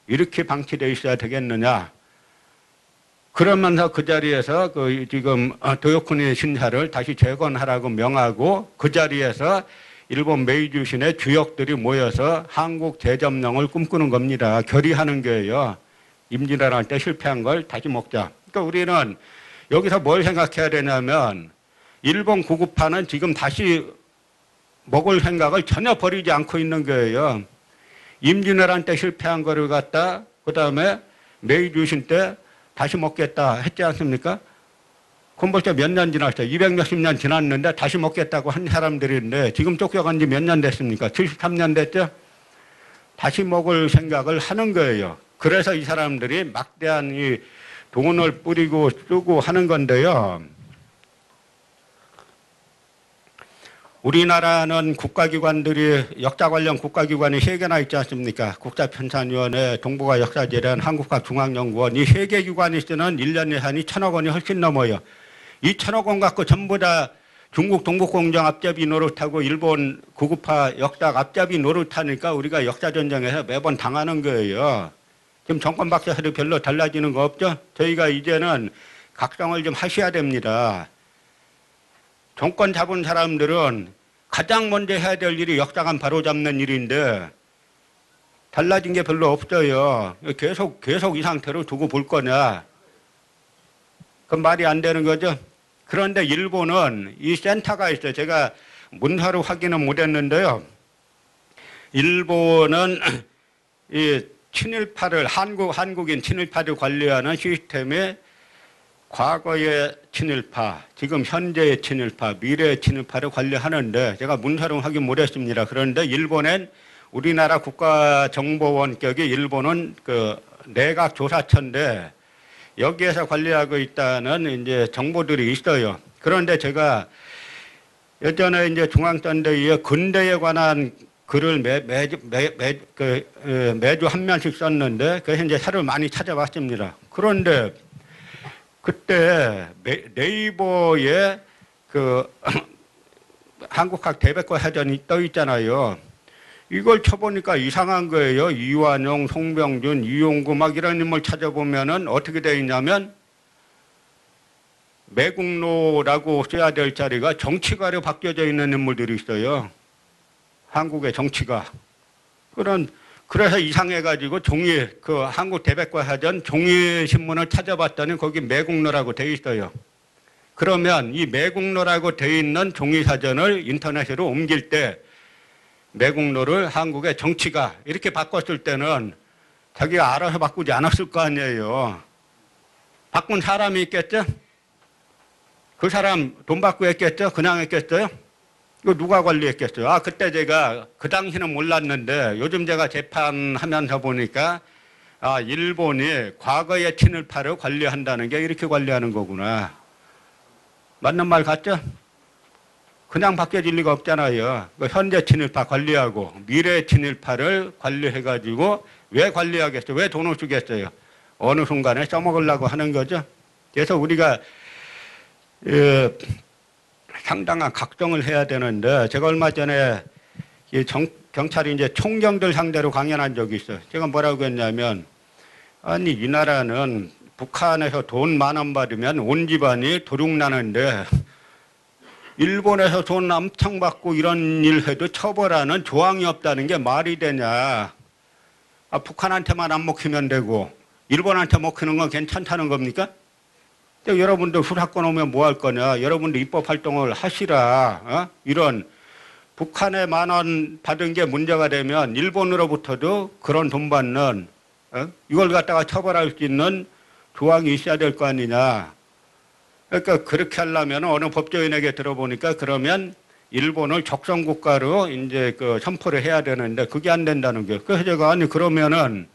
이렇게 방치되어 있어야 되겠느냐. 그러면서 그 자리에서 그 지금 도요코니 신사를 다시 재건하라고 명하고 그 자리에서 일본 메이주신의 주역들이 모여서 한국 재점령을 꿈꾸는 겁니다. 결의하는 거예요. 임진왜란 때 실패한 걸 다시 먹자. 그러니까 우리는 여기서 뭘 생각해야 되냐면 일본 구급파는 지금 다시 먹을 생각을 전혀 버리지 않고 있는 거예요. 임진왜란 때 실패한 거를 갖다 그 다음에 메이주신 때 다시 먹겠다 했지 않습니까? 그럼 벌써 몇 년 지났어요. 이백 몇십 년 지났는데 다시 먹겠다고 한 사람들인데 지금 쫓겨간 지 몇 년 됐습니까? 칠십삼 년 됐죠? 다시 먹을 생각을 하는 거예요. 그래서 이 사람들이 막대한 이 돈을 뿌리고 쓰고 하는 건데요. 우리나라는 국가기관들이 역사 관련 국가기관이 세 개나 있지 않습니까? 국사편찬위원회, 동북아 역사재단, 한국학중앙연구원 이 세 개 기관이 쓰는 일 년 예산이 천억 원이 훨씬 넘어요. 이 천억 원 갖고 전부 다 중국 동북공정 앞잡이 노릇하고 일본 구급파 역사 앞잡이 노릇하니까 우리가 역사전쟁에서 매번 당하는 거예요. 지금 정권 바뀌어서 별로 달라지는 거 없죠? 저희가 이제는 각성을 좀 하셔야 됩니다. 정권 잡은 사람들은 가장 먼저 해야 될 일이 역사관 바로잡는 일인데 달라진 게 별로 없어요. 계속 계속 이 상태로 두고 볼 거냐. 그건 말이 안 되는 거죠. 그런데 일본은 이 센터가 있어요. 제가 문서로 확인은 못했는데요. 일본은 이 친일파를 한국 한국인 친일파를 관리하는 시스템에 과거의 친일파, 지금 현재의 친일파, 미래의 친일파를 관리하는데 제가 문서로 확인 못했습니다. 그런데 일본엔 우리나라 국가정보원격이 일본은 그 내각조사처인데 여기에서 관리하고 있다는 이제 정보들이 있어요. 그런데 제가 예전에 이제 중앙선대위에 근대에 관한 글을 매, 매주, 매, 매, 그, 매주 한 면씩 썼는데 그래서 이제 새로 많이 찾아봤습니다. 그런데 그때 네이버에 그 한국학 대백과 사전이 떠 있잖아요. 이걸 쳐보니까 이상한 거예요. 이완용, 송병준, 이용구 막 이런 인물 찾아보면은 어떻게 되어 있냐면 매국노라고 써야 될 자리가 정치가로 바뀌어져 있는 인물들이 있어요. 한국의 정치가. 그런 그래서 이상해가지고 종이, 그 한국 대백과 사전 종이 신문을 찾아봤더니 거기 매국노라고 돼 있어요. 그러면 이 매국노라고 돼 있는 종이 사전을 인터넷으로 옮길 때 매국노를 한국의 정치가 이렇게 바꿨을 때는 자기가 알아서 바꾸지 않았을 거 아니에요. 바꾼 사람이 있겠죠? 그 사람 돈 받고 했겠죠? 그냥 했겠어요? 이거 누가 관리했겠어요? 아, 그때 제가 그 당시는 몰랐는데 요즘 제가 재판하면서 보니까 아, 일본이 과거의 친일파를 관리한다는 게 이렇게 관리하는 거구나. 맞는 말 같죠? 그냥 바뀌어질 리가 없잖아요. 현재 친일파 관리하고 미래 친일파를 관리해가지고 왜 관리하겠어요? 왜 돈을 주겠어요? 어느 순간에 써먹으려고 하는 거죠. 그래서 우리가 에, 상당한 각성을 해야 되는데 제가 얼마 전에 이 정, 경찰이 이제 총경들 상대로 강연한 적이 있어요. 제가 뭐라고 했냐면 아니 이 나라는 북한에서 돈 만 원 받으면 온 집안이 도둑나는데 일본에서 돈 엄청 받고 이런 일 해도 처벌하는 조항이 없다는 게 말이 되냐. 아, 북한한테만 안 먹히면 되고 일본한테 먹히는 건 괜찮다는 겁니까? 여러분들 수사권 오면 뭐 할 거냐. 여러분들 입법활동을 하시라. 어? 이런 북한에 만 원 받은 게 문제가 되면 일본으로부터도 그런 돈 받는 어? 이걸 갖다가 처벌할 수 있는 조항이 있어야 될 거 아니냐. 그러니까 그렇게 하려면 어느 법조인에게 들어보니까 그러면 일본을 적성국가로 이제 그 선포를 해야 되는데 그게 안 된다는 게. 그래서 제가 아니 그러면은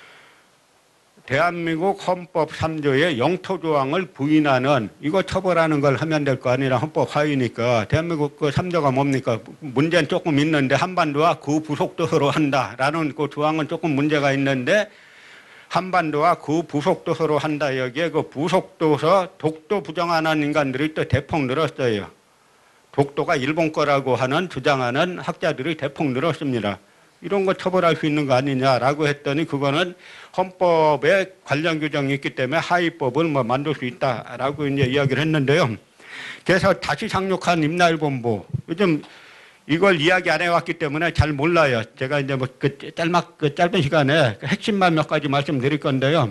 대한민국 헌법 삼 조의 영토 조항을 부인하는 이거 처벌하는 걸 하면 될 거 아니라 헌법 하위니까 대한민국 그 삼 조가 뭡니까? 문제는 조금 있는데 한반도와 그 부속도서로 한다라는 그 조항은 조금 문제가 있는데 한반도와 그 부속도서로 한다. 여기에 그 부속도서 독도 부정하는 인간들이 또 대폭 늘었어요. 독도가 일본 거라고 하는 주장하는 학자들이 대폭 늘었습니다. 이런 거 처벌할 수 있는 거 아니냐라고 했더니 그거는 헌법에 관련 규정이 있기 때문에 하위법을 뭐 만들 수 있다라고 이제 이야기를 했는데요. 그래서 다시 상륙한 임나일본부 요즘 이걸 이야기 안 해왔기 때문에 잘 몰라요. 제가 이제 뭐 그 짤막 그 짧은 시간에 핵심만 몇 가지 말씀드릴 건데요.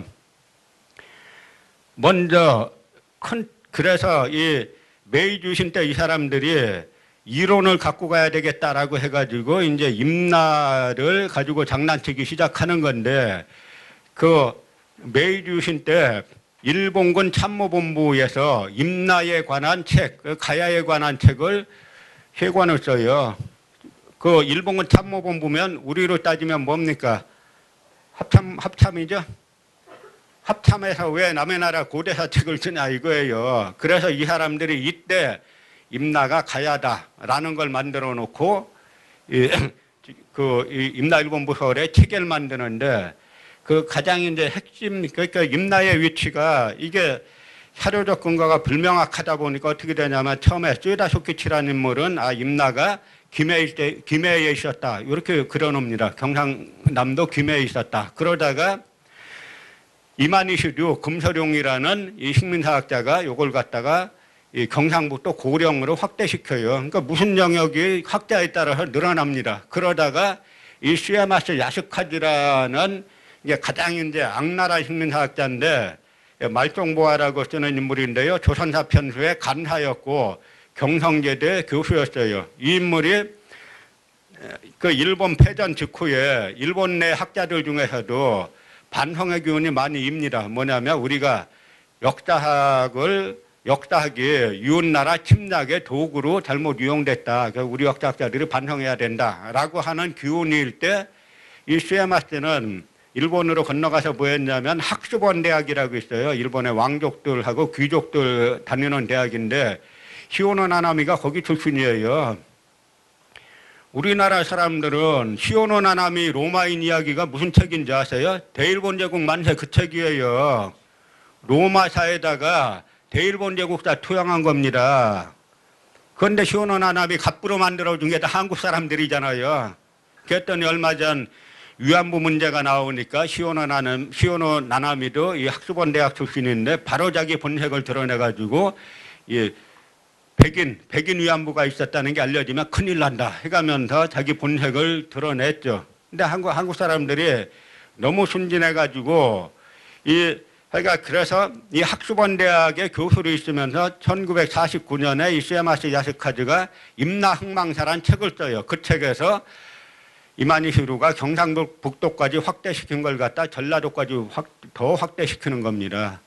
먼저 큰 그래서 이 메이지 유신 때 이 사람들이 이론을 갖고 가야 되겠다라고 해가지고 이제 임나를 가지고 장난치기 시작하는 건데 그 메이지 유신 때 일본군 참모본부에서 임나에 관한 책, 가야에 관한 책을 세 권을 써요. 그 일본군 참모본부면 우리로 따지면 뭡니까? 합참, 합참이죠? 합참에서 왜 남의 나라 고대사 책을 쓰냐 이거예요. 그래서 이 사람들이 이때 임나가 가야다라는 걸 만들어 놓고 이, 그 임나일본부설에 체계를 만드는데 그 가장 이제 핵심 그러니까 임나의 위치가 이게 사료적 근거가 불명확하다 보니까 어떻게 되냐면 처음에 쯔다쇼키치라는 인물은 아 임나가 김해에, 김해에 있었다 이렇게 그려놓습니다. 경상남도 김해에 있었다. 그러다가 이만희슈류 금서룡이라는 이 식민사학자가 이걸 갖다가 이 경상북도 고령으로 확대시켜요. 그러니까 무슨 영역이 확대에 따라서 늘어납니다. 그러다가 이 시에마스 야스카즈라는 이게 가장 이제 악나라 식민사학자인데 말종보아라고 쓰는 인물인데요. 조선사 편수의 간사였고 경성제대 교수였어요. 이 인물이 그 일본 패전 직후에 일본 내 학자들 중에서도 반성의 기운이 많이 입니다. 뭐냐면 우리가 역사학을 역사학이 이웃나라 침략의 도구로 잘못 이용됐다. 그래서 우리 역사학자들이 반성해야 된다라고 하는 기운일 때 이 시에마스는 일본으로 건너가서 뭐 했냐면 학습원 대학이라고 있어요. 일본의 왕족들하고 귀족들 다니는 대학인데 시오노 나나미가 거기 출신이에요. 우리나라 사람들은 시오노 나나미 로마인 이야기가 무슨 책인지 아세요? 대일본 제국 만세 그 책이에요. 로마사에다가 대일본 제국사 투영한 겁니다. 그런데 시오노 나나미 갑부로 만들어준 게 다 한국 사람들이잖아요. 그랬더니 얼마 전 위안부 문제가 나오니까 시오노 나남, 시오노 나나미도 이 학습원 대학 출신인데 바로 자기 본색을 드러내가지고 이 백인, 백인 위안부가 있었다는 게 알려지면 큰일 난다 해가면서 자기 본색을 드러냈죠. 근데 한국, 한국 사람들이 너무 순진해가지고 이, 그러니까 그래서 이 학습원 대학의 교수로 있으면서 천구백사십구 년에 이 시에마스 야스카즈가 임나흥망사란 책을 써요. 그 책에서 이만희시루가 경상북도까지 확대시킨 걸 갖다 전라도까지 확, 더 확대시키는 겁니다.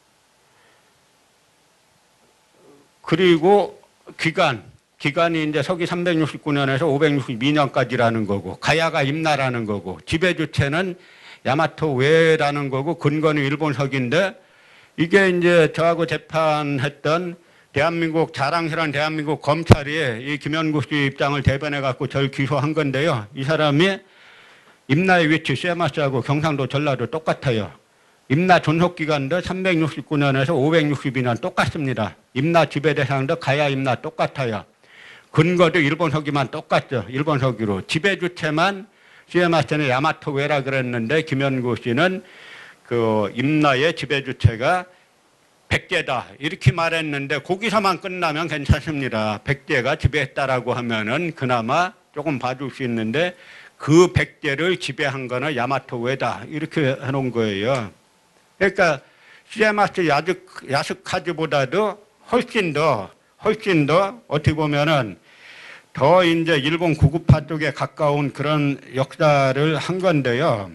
그리고 기간, 기간이 이제 서기 삼백육십구 년에서 오백육십이 년까지라는 거고, 가야가 임나라는 거고, 지배주체는 야마토 외라는 거고, 근거는 일본석인데, 이게 이제 저하고 재판했던 대한민국 자랑스러운 대한민국 검찰이 이 김현구 씨 입장을 대변해 갖고 저를 기소한 건데요. 이 사람이 임나의 위치 시에마스하고 경상도 전라도 똑같아요. 임나 존속 기간도 삼백육십구 년에서 오백육십이 년 똑같습니다. 임나 지배 대상도 가야 임나 똑같아요. 근거도 일본 서기만 똑같죠. 일본 서기로 지배 주체만 시에마스는 야마토 외라 그랬는데 김현구 씨는 그 임나의 지배 주체가 백제다 이렇게 말했는데 거기서만 끝나면 괜찮습니다. 백제가 지배했다라고 하면은 그나마 조금 봐줄 수 있는데 그 백제를 지배한 거는 야마토 외다 이렇게 해놓은 거예요. 그러니까 시에마스 야스카즈보다도 훨씬 더 훨씬 더 어떻게 보면은 더 이제 일본 구구파 쪽에 가까운 그런 역사를 한 건데요.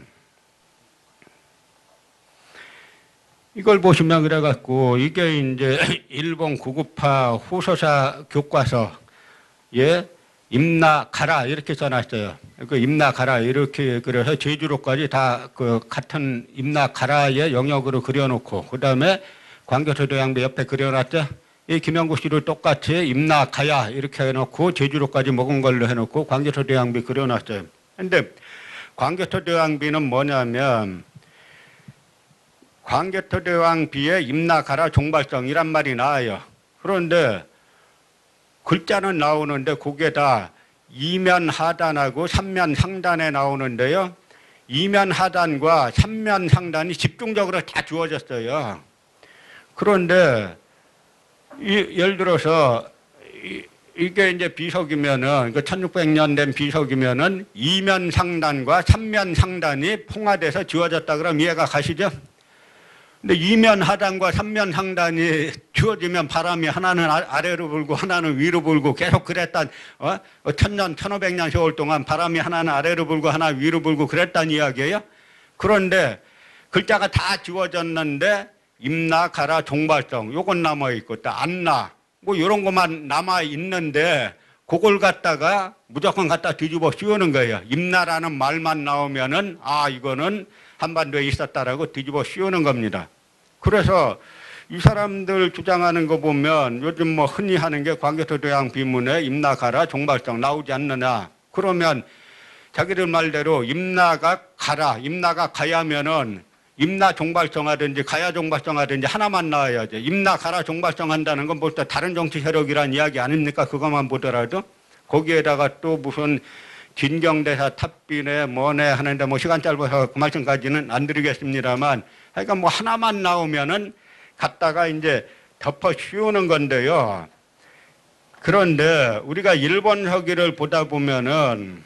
이걸 보시면 그래갖고 이게 이제 일본 구구파 후소사 교과서에 임나 가라 이렇게 써놨어요. 그 임나 가라 이렇게 그래서 제주로까지 다 그 같은 임나 가라의 영역으로 그려놓고 그 다음에 광교토대왕비 옆에 그려놨죠. 이 김영구 씨를 똑같이 임나 가야 이렇게 해놓고 제주로까지 먹은 걸로 해놓고 광교토대왕비 그려놨어요. 근데 광교토대왕비는 뭐냐면 광개토대왕비에 임나가라 종발성이란 말이 나와요. 그런데 글자는 나오는데 그게 다 이면 하단하고 삼면 상단에 나오는데요. 이면 하단과 삼면 상단이 집중적으로 다 주어졌어요. 그런데 이, 예를 들어서 이, 이게 이제 비석이면은 그 천육백 년 된 비석이면은 이면 상단과 삼면 상단이 풍화돼서 지어졌다 그러면 이해가 가시죠? 근데 이면 하단과 삼면 상단이 주어지면 바람이 하나는 아래로 불고 하나는 위로 불고 계속 그랬단 어? 천년, 천오백 년 세월 동안 바람이 하나는 아래로 불고 하나 위로 불고 그랬단 이야기예요. 그런데 글자가 다 지워졌는데 임나, 가라, 종발성 요건 남아있고 또 안나 뭐 이런 것만 남아있는데 그걸 갖다가 무조건 갖다 뒤집어 씌우는 거예요. 임나라는 말만 나오면은 아 이거는 한반도에 있었다라고 뒤집어 씌우는 겁니다. 그래서 이 사람들 주장하는 거 보면 요즘 뭐 흔히 하는 게 광개토대왕 비문에 임나 가라 종발성 나오지 않느냐. 그러면 자기들 말대로 임나가 가라, 임나가 가야면은 임나 종발성하든지 가야 종발성하든지 하나만 나와야죠. 임나 가라 종발성한다는 건 벌써 다른 정치 세력이란 이야기 아닙니까? 그것만 보더라도 거기에다가 또 무슨 진경대사 탑빈에 뭐네 하는데 뭐 시간 짧아서 그 말씀까지는 안 드리겠습니다만 하여간 뭐 하나만 나오면은 갖다가 이제 덮어 씌우는 건데요. 그런데 우리가 일본 서기를 보다 보면은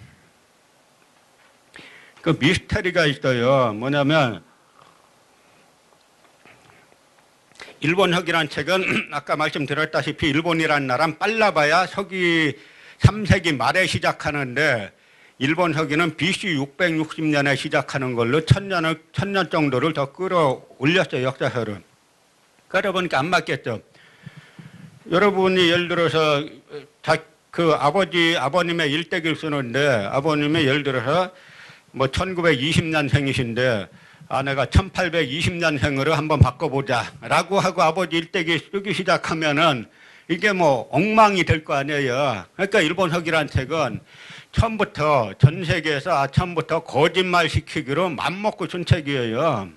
그 미스터리가 있어요. 뭐냐면 일본 서기란 책은 아까 말씀드렸다시피 일본이란 나라는 빨라봐야 서기 삼 세기 말에 시작하는데 일본 서기는 비씨 육백육십 년에 시작하는 걸로 천년을, 천년 정도를 더 끌어올렸어요, 역사서는. 그러다 보니까 안 맞겠죠. 여러분이 예를 들어서 그 아버지, 아버님의 일대기를 쓰는데 아버님의 예를 들어서 뭐 천구백이십 년생이신데 아내가 천팔백이십 년생으로 한번 바꿔보자 라고 하고 아버지 일대기 쓰기 시작하면은 이게 뭐 엉망이 될 거 아니에요. 그러니까 일본 서기란 책은 처음부터 전 세계에서 아, 처음부터 거짓말 시키기로 맘먹고 쓴 책이에요.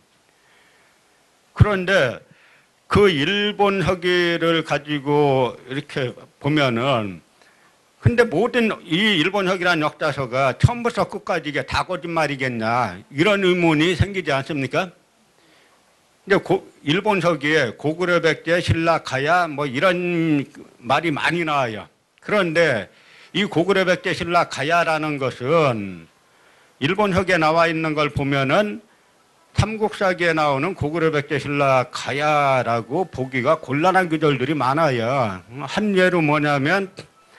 그런데 그 일본 서기를 가지고 이렇게 보면은 근데 모든 이 일본 서기란 역사서가 처음부터 끝까지 이게 다 거짓말이겠냐 이런 의문이 생기지 않습니까? 이제 고, 일본 서기에 고구려 백제, 신라, 가야 뭐 이런 말이 많이 나와요. 그런데 이 고구려 백제, 신라, 가야라는 것은 일본 서기에 나와 있는 걸 보면은 삼국사기에 나오는 고구려 백제, 신라, 가야라고 보기가 곤란한 구절들이 많아요. 한 예로 뭐냐면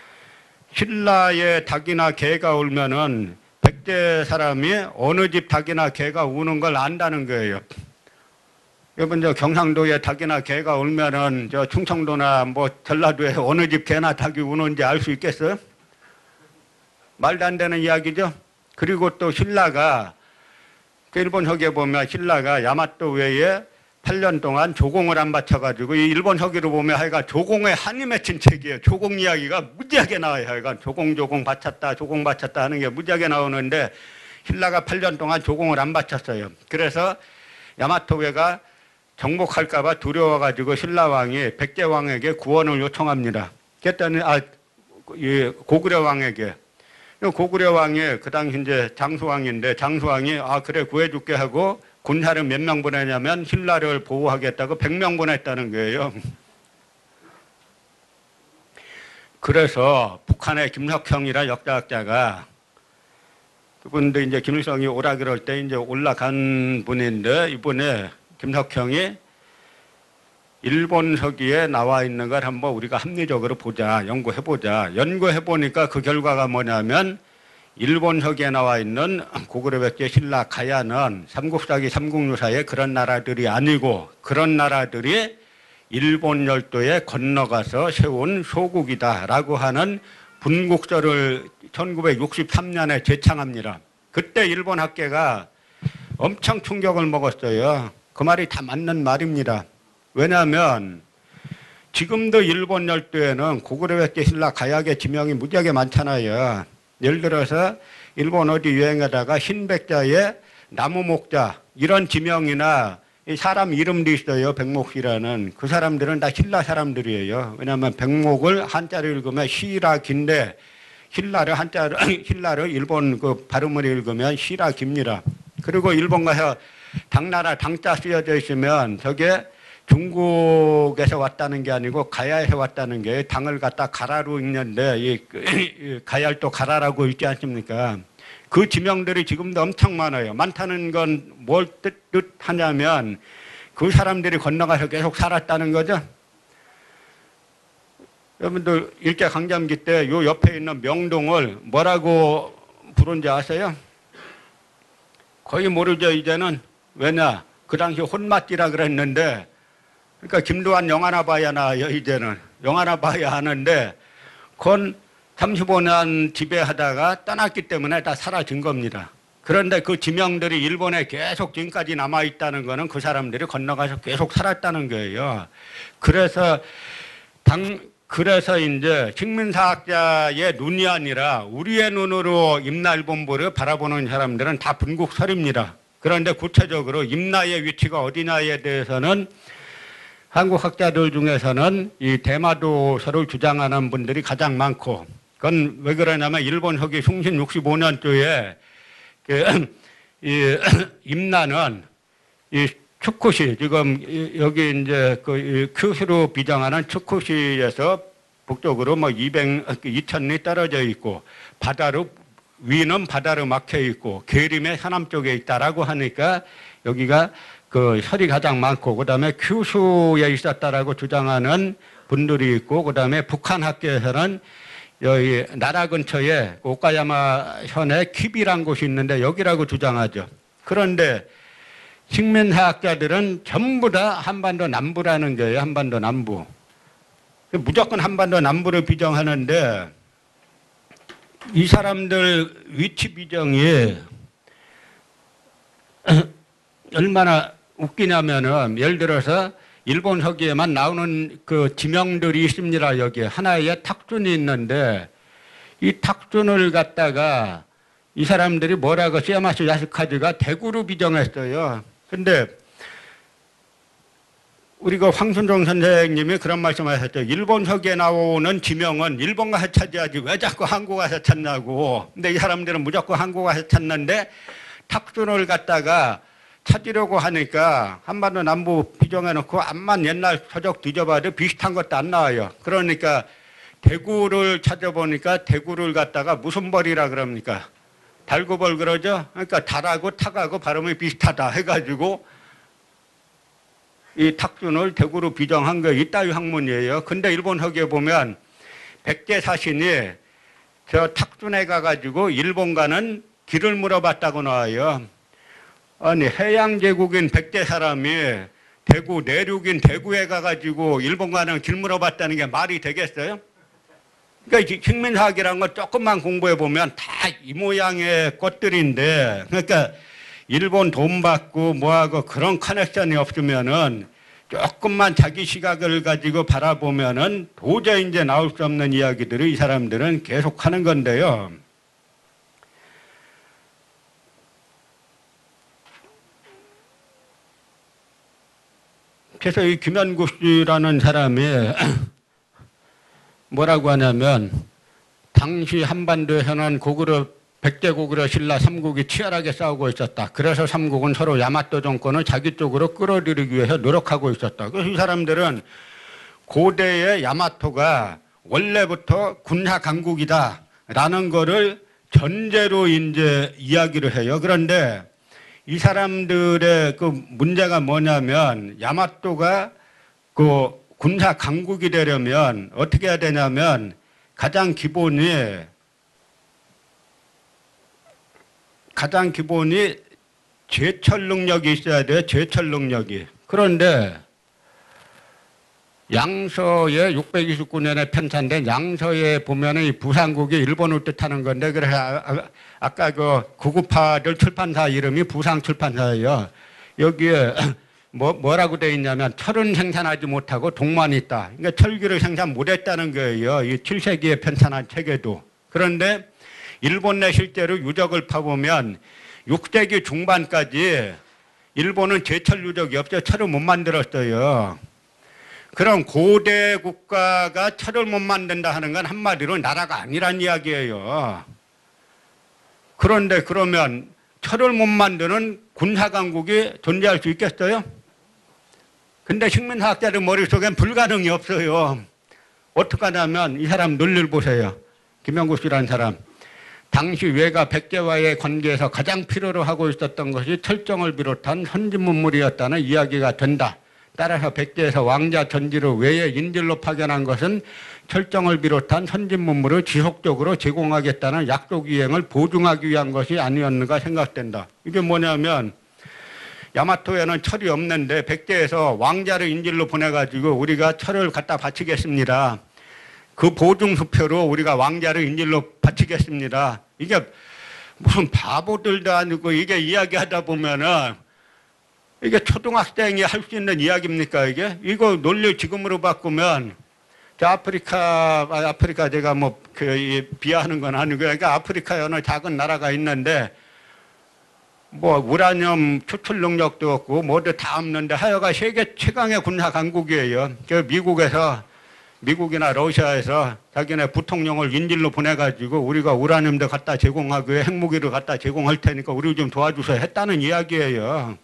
신라의 닭이나 개가 울면은 백제 사람이 어느 집 닭이나 개가 우는 걸 안다는 거예요. 여러분 저 경상도에 닭이나 개가 울면은 저 충청도나 뭐 전라도에 어느 집 개나 닭이 우는지 알 수 있겠어요? 말도 안 되는 이야기죠. 그리고 또 신라가 그 일본 서기에 보면 신라가 야마토 외에 팔 년 동안 조공을 안 바쳐가지고 이 일본 서기로 보면 하여간 조공에 한이 맺힌 책이에요. 조공 이야기가 무지하게 나와요. 하여간 조공 조공 바쳤다 조공 바쳤다 하는 게 무지하게 나오는데 신라가 팔 년 동안 조공을 안 바쳤어요. 그래서 야마토 외가 정복할까 봐 두려워가지고 신라왕이 백제왕에게 구원을 요청합니다. 그랬더니 아, 이 고구려 왕에게 고구려 왕이 그 당시 이제 장수왕인데 장수왕이 아 그래 구해줄게 하고 군사를 몇 명 보내냐면 신라를 보호하겠다고 백 명 보냈다는 거예요. 그래서 북한의 김석형이라 역사학자가 그분도 이제 김일성이 오라 그럴 때 이제 올라간 분인데 이번에 김석형이 일본 서기에 나와 있는 걸 한번 우리가 합리적으로 보자, 연구해보자. 연구해보니까 그 결과가 뭐냐면 일본 서기에 나와 있는 고구려 백제 신라 가야는 삼국사기 삼국유사의 그런 나라들이 아니고 그런 나라들이 일본 열도에 건너가서 세운 소국이다라고 하는 분국서를 천구백육십삼 년에 제창합니다. 그때 일본 학계가 엄청 충격을 먹었어요. 그 말이 다 맞는 말입니다. 왜냐하면 지금도 일본 열도에는 고구려 백제 신라 가야의 지명이 무지하게 많잖아요. 예를 들어서 일본 어디 여행하다가 흰백자에 나무목자 이런 지명이나 사람 이름도 있어요. 백목시라는. 그 사람들은 다 신라 사람들이에요. 왜냐하면 백목을 한자로 읽으면 시라 긴데 힐라르 한자로 힐라르 일본 그 발음을 읽으면 시라깁니다. 그리고 일본 가서 당나라 당자 쓰여져 있으면 저게 중국에서 왔다는 게 아니고 가야에서 왔다는 게 당을 갖다 가라로 읽는데 이 가야를 또 가라라고 읽지 않습니까? 그 지명들이 지금도 엄청 많아요. 많다는 건 뭘 뜻하냐면 그 사람들이 건너가서 계속 살았다는 거죠. 여러분들 일제강점기 때 요 옆에 있는 명동을 뭐라고 부른지 아세요? 거의 모르죠 이제는. 왜냐? 그 당시 혼맛지라 그랬는데 그러니까 김두한 영화나 봐야 나요 이제는. 영화나 봐야 하는데 그건 삼십오 년 지배하다가 떠났기 때문에 다 사라진 겁니다. 그런데 그 지명들이 일본에 계속 지금까지 남아있다는 거는 그 사람들이 건너가서 계속 살았다는 거예요. 그래서 당, 그래서 이제 식민사학자의 눈이 아니라 우리의 눈으로 임나일본부를 바라보는 사람들은 다 분국설입니다. 그런데 구체적으로 임나의 위치가 어디냐에 대해서는 한국 학자들 중에서는 이 대마도서를 주장하는 분들이 가장 많고, 그건 왜 그러냐면 일본 서기 숭신 육십오 년도에 그, 이, 임나는 이 츠쿠시, 지금 여기 이제 그 큐슈로 비정하는 츠쿠시에서 북쪽으로 뭐 이백, 이천 리 떨어져 있고, 바다로, 위는 바다로 막혀 있고, 계림의 서남 쪽에 있다라고 하니까 여기가 그 혈이 가장 많고, 그 다음에 큐슈에 있었다라고 주장하는 분들이 있고, 그 다음에 북한 학계에서는 여기 나라 근처에 오카야마 현에 킵이란 곳이 있는데 여기라고 주장하죠. 그런데 식민사학자들은 전부 다 한반도 남부라는 거예요. 한반도 남부. 무조건 한반도 남부를 비정하는데 이 사람들 위치 비정이 얼마나 웃기냐면은 예를 들어서 일본 서기에만 나오는 그 지명들이 있습니다. 여기에 하나의 탁준이 있는데 이 탁준을 갖다가 이 사람들이 뭐라고 시야마스 야스카즈가 대구로 비정했어요. 근데 우리가 황순종 선생님이 그런 말씀하셨죠. 일본 서기에 나오는 지명은 일본 가서 찾아야지 왜 자꾸 한국 가서 찾냐고. 근데 이 사람들은 무조건 한국 가서 찾는데 탁준을 갖다가 찾으려고 하니까 한반도 남부 비정해놓고 암만 옛날 서적 뒤져봐도 비슷한 것도 안 나와요. 그러니까 대구를 찾아보니까 대구를 갖다가 무슨 벌이라 그럽니까? 달구벌 그러죠? 그러니까 달하고 탁하고 발음이 비슷하다 해가지고 이 탁준을 대구로 비정한 거 이따위 학문이에요. 근데 일본 서기에 보면 백제 사신이 저 탁준에 가가지고 일본 가는 길을 물어봤다고 나와요. 아니 해양 제국인 백제 사람이 대구 내륙인 대구에 가가지고 일본 가는 길 물어봤다는 게 말이 되겠어요? 그러니까 식민사학이라는 걸 조금만 공부해 보면 다 이 모양의 것들인데, 그러니까 일본 돈 받고 뭐하고 그런 커넥션이 없으면은 조금만 자기 시각을 가지고 바라보면은 도저히 이제 나올 수 없는 이야기들을 이 사람들은 계속 하는 건데요. 그래서 이 김현구 씨라는 사람이 뭐라고 하냐면 당시 한반도에서는 고구려 백제 고구려 신라 삼국이 치열하게 싸우고 있었다. 그래서 삼국은 서로 야마토 정권을 자기 쪽으로 끌어들이기 위해서 노력하고 있었다. 그래서 이 사람들은 고대의 야마토가 원래부터 군사 강국이다라는 거를 전제로 이제 이야기를 해요. 그런데 이 사람들의 그 문제가 뭐냐면 야마토가 그 군사 강국이 되려면 어떻게 해야 되냐면 가장 기본이 가장 기본이 제철 능력이 있어야 돼요. 제철 능력이. 그런데 양서의 육백이십구 년에 편찬된 양서에 보면은 이 부산국이 일본을 뜻하는 건데, 그래서 아, 아까 그 구구파들 출판사 이름이 부상출판사예요. 여기에 뭐, 뭐라고 되어 있냐면 철은 생산하지 못하고 동만 있다. 그러니까 철기를 생산 못했다는 거예요. 이 칠 세기에 편찬한 책에도. 그런데 일본 내 실제로 유적을 파보면 육 세기 중반까지 일본은 제철 유적이 없어요. 철을 못 만들었어요. 그럼 고대 국가가 철을 못 만든다 하는 건 한마디로 나라가 아니란 이야기예요. 그런데 그러면 철을 못 만드는 군사강국이 존재할 수 있겠어요? 근데 식민사학자들 머릿속엔 불가능이 없어요. 어떡하냐면 이 사람 논리를 보세요. 김영구 씨라는 사람. 당시 외가 백제와의 관계에서 가장 필요로 하고 있었던 것이 철정을 비롯한 선진문물이었다는 이야기가 된다. 따라서 백제에서 왕자 전지를 외에 인질로 파견한 것은 철정을 비롯한 선진문물을 지속적으로 제공하겠다는 약속 이행을 보증하기 위한 것이 아니었는가 생각된다. 이게 뭐냐면 야마토에는 철이 없는데 백제에서 왕자를 인질로 보내가지고 우리가 철을 갖다 바치겠습니다. 그 보증수표로 우리가 왕자를 인질로 바치겠습니다. 이게 무슨 바보들도 아니고 이게 이야기하다 보면은 이게 초등학생이 할 수 있는 이야기입니까 이게? 이거 논리 지금으로 바꾸면 저 아프리카, 아, 아프리카 제가 뭐 그 비하하는 건 아니고 그러니까 아프리카에 어느 작은 나라가 있는데 뭐 우라늄 추출 능력도 없고 뭐도 다 없는데 하여가 세계 최강의 군사 강국이에요. 그 미국에서 미국이나 러시아에서 자기네 부통령을 인질로 보내가지고 우리가 우라늄도 갖다 제공하고 핵무기를 갖다 제공할 테니까 우리 좀 도와주세요 했다는 이야기예요.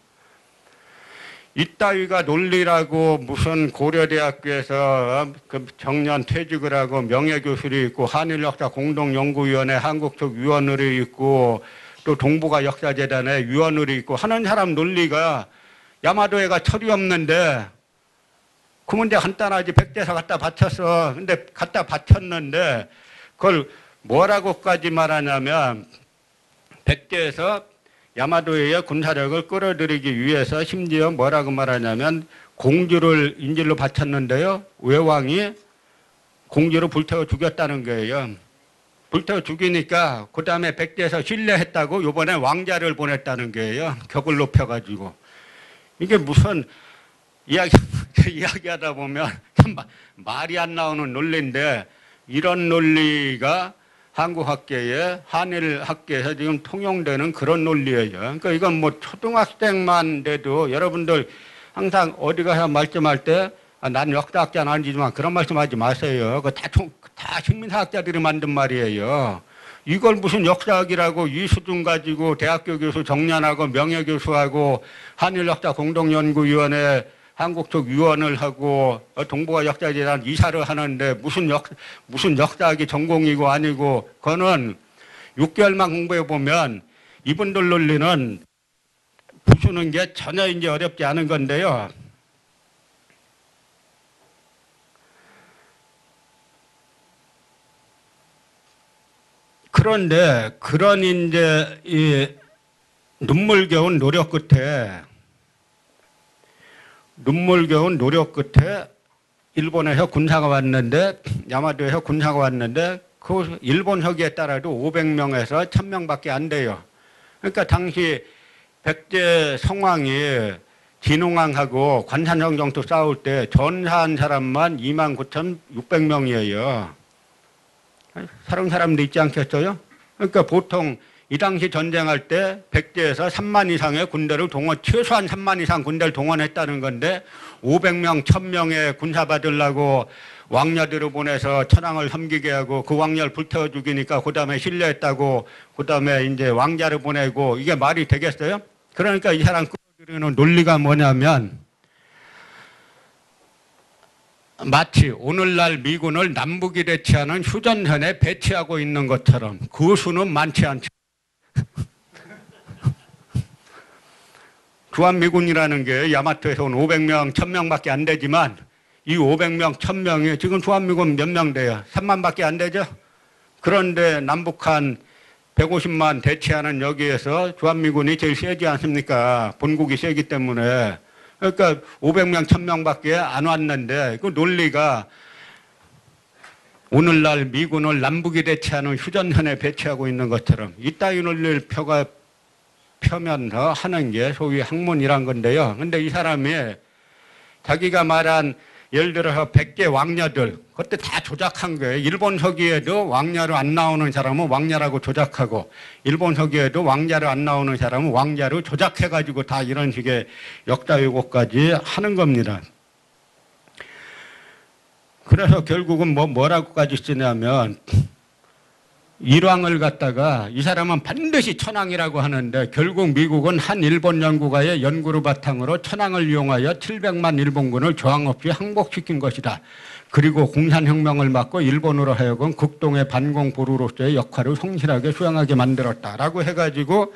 이따위가 논리라고 무슨 고려대학교에서 그 정년 퇴직을 하고 명예교수로 있고 한일역사 공동연구위원회 한국적 위원으로 있고 또 동북아 역사재단의 위원으로 있고 하는 사람 논리가 야마도에가 철이 없는데 그 문제 간단하지. 백제에서 갖다 바쳤어. 근데 갖다 바쳤는데 그걸 뭐라고까지 말하냐면 백제에서 야마도의 군사력을 끌어들이기 위해서 심지어 뭐라고 말하냐면 공주를 인질로 바쳤는데요. 외왕이 공주를 불태워 죽였다는 거예요. 불태워 죽이니까 그 다음에 백제에서 신뢰했다고 이번에 왕자를 보냈다는 거예요. 격을 높여가지고. 이게 무슨 이야기, 이야기하다 보면 참 말이 안 나오는 논리인데 이런 논리가 한국학계에 한일학계에서 지금 통용되는 그런 논리예요. 그러니까 이건 뭐 초등학생만 돼도 여러분들 항상 어디 가서 말씀할 때 아, 난 역사학자는 아니지만 그런 말씀하지 마세요. 그거 다, 다 식민사학자들이 만든 말이에요. 이걸 무슨 역사학이라고 이 수준 가지고 대학교 교수 정년하고 명예교수하고 한일역사 공동연구위원회 한국 쪽 위원을 하고 동북아 역사재단 이사를 하는데 무슨 역 무슨 역사학이 전공이고 아니고 그거는 육 개월만 공부해 보면 이분들 논리는 부수는 게 전혀 이제 어렵지 않은 건데요. 그런데 그런 이제 이 눈물겨운 노력 끝에 눈물겨운 노력 끝에 일본에서 군사가 왔는데 야마도에서 군사가 왔는데 그 일본 혁의에 따라도 오백 명에서 천 명밖에 안 돼요. 그러니까 당시 백제 성왕이 진흥왕하고 관산정정투 싸울 때 전사한 사람만 이만 구천육백 명이에요. 사는 사람도 있지 않겠어요? 그러니까 보통 이 당시 전쟁할 때 백제에서 삼만 이상의 군대를 동원, 최소한 삼만 이상 군대를 동원했다는 건데 오백 명, 천 명의 군사 받으려고 왕녀들을 보내서 천황을 섬기게 하고 그 왕녀를 불태워 죽이니까 그 다음에 신뢰했다고 그 다음에 이제 왕자를 보내고 이게 말이 되겠어요? 그러니까 이 사람 끌어들이는 논리가 뭐냐면 마치 오늘날 미군을 남북이 대치하는 휴전선에 배치하고 있는 것처럼 그 수는 많지 않죠. 주한미군이라는 게 야마토에서 온 오백 명, 천 명밖에 안 되지만 이 오백 명, 천 명이 지금 주한미군 몇 명 돼요? 삼만밖에 안 되죠? 그런데 남북한 백오십만 대치하는 여기에서 주한미군이 제일 세지 않습니까? 본국이 세기 때문에. 그러니까 오백 명, 천 명밖에 안 왔는데 그 논리가 오늘날 미군을 남북이 대치하는 휴전선에 배치하고 있는 것처럼 이따위 논리를 펴가, 펴면서 하는 게 소위 학문이란 건데요. 근데 이 사람이 자기가 말한 예를 들어서 백개 왕녀들 그때 다 조작한 거예요. 일본 서기에도 왕녀로 안 나오는 사람은 왕녀라고 조작하고 일본 서기에도 왕자로 안 나오는 사람은 왕자로 조작해가지고 다 이런 식의 역사 왜곡까지 하는 겁니다. 그래서 결국은 뭐 뭐라고까지 쓰냐면 일왕을 갖다가 이 사람은 반드시 천황이라고 하는데 결국 미국은 한 일본 연구가의 연구를 바탕으로 천황을 이용하여 칠백만 일본군을 저항 없이 항복시킨 것이다. 그리고 공산혁명을 막고 일본으로 하여금 극동의 반공보루로서의 역할을 성실하게 수행하게 만들었다라고 해가지고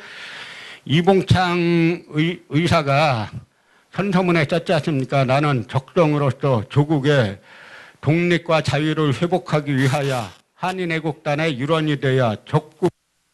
이봉창 의, 의사가 선서문에 썼지 않습니까? 나는 적정으로서 조국의 독립과 자유를 회복하기 위하여 한인애국단의 일원이 되어 적국을,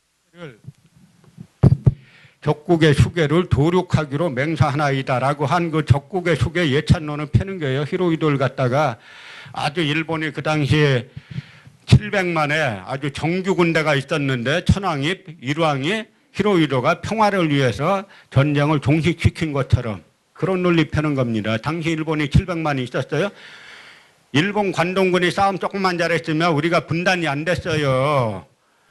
적국의 수계를 도륙하기로 맹세하나이다라고 한 그 적국의 수계 예찬론을 펴는 거예요. 히로히도를 갖다가 아주 일본이 그 당시에 칠백만의 아주 정규 군대가 있었는데 천황이, 일왕이 히로히도가 평화를 위해서 전쟁을 종식시킨 것처럼 그런 논리 펴는 겁니다. 당시 일본이 칠백만이 있었어요. 일본 관동군이 싸움 조금만 잘했으면 우리가 분단이 안 됐어요.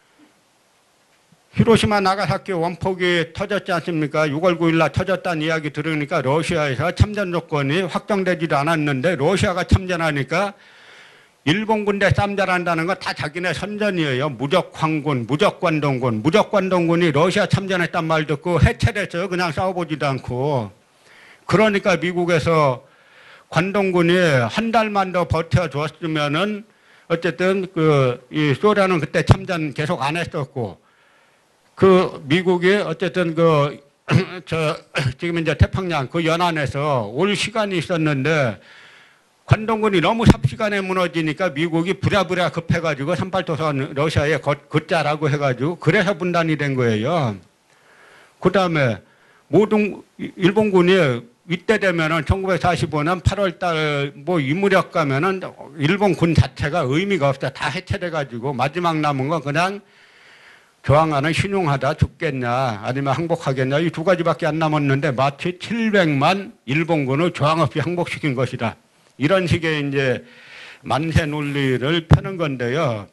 히로시마 나가사키 원폭이 터졌지 않습니까? 유월 구일 날 터졌다는 이야기 들으니까 러시아에서 참전 조건이 확정되지도 않았는데 러시아가 참전하니까 일본 군대 싸움 잘한다는 거 다 자기네 선전이에요. 무적황군, 무적관동군. 무적관동군이 러시아 참전했단 말 듣고 해체됐어요. 그냥 싸워보지도 않고. 그러니까 미국에서 관동군이 한 달만 더 버텨줬으면은 어쨌든 그 이 소련은 그때 참전 계속 안 했었고 그 미국이 어쨌든 그 저 지금 이제 태평양 그 연안에서 올 시간이 있었는데 관동군이 너무 삽시간에 무너지니까 미국이 부랴부랴 급해가지고 삼팔도선 러시아에 걷자라고 해가지고 그래서 분단이 된 거예요. 그 다음에 모든 일본군이 이때 되면은 천구백사십오 년 팔월 달 뭐 이 무렵 가면은 일본 군 자체가 의미가 없어. 다 해체돼가지고 마지막 남은 건 그냥 저항하는 신용하다 죽겠냐 아니면 항복하겠냐 이 두 가지밖에 안 남았는데 마치 칠백만 일본군을 저항 없이 항복시킨 것이다. 이런 식의 이제 만세 논리를 펴는 건데요.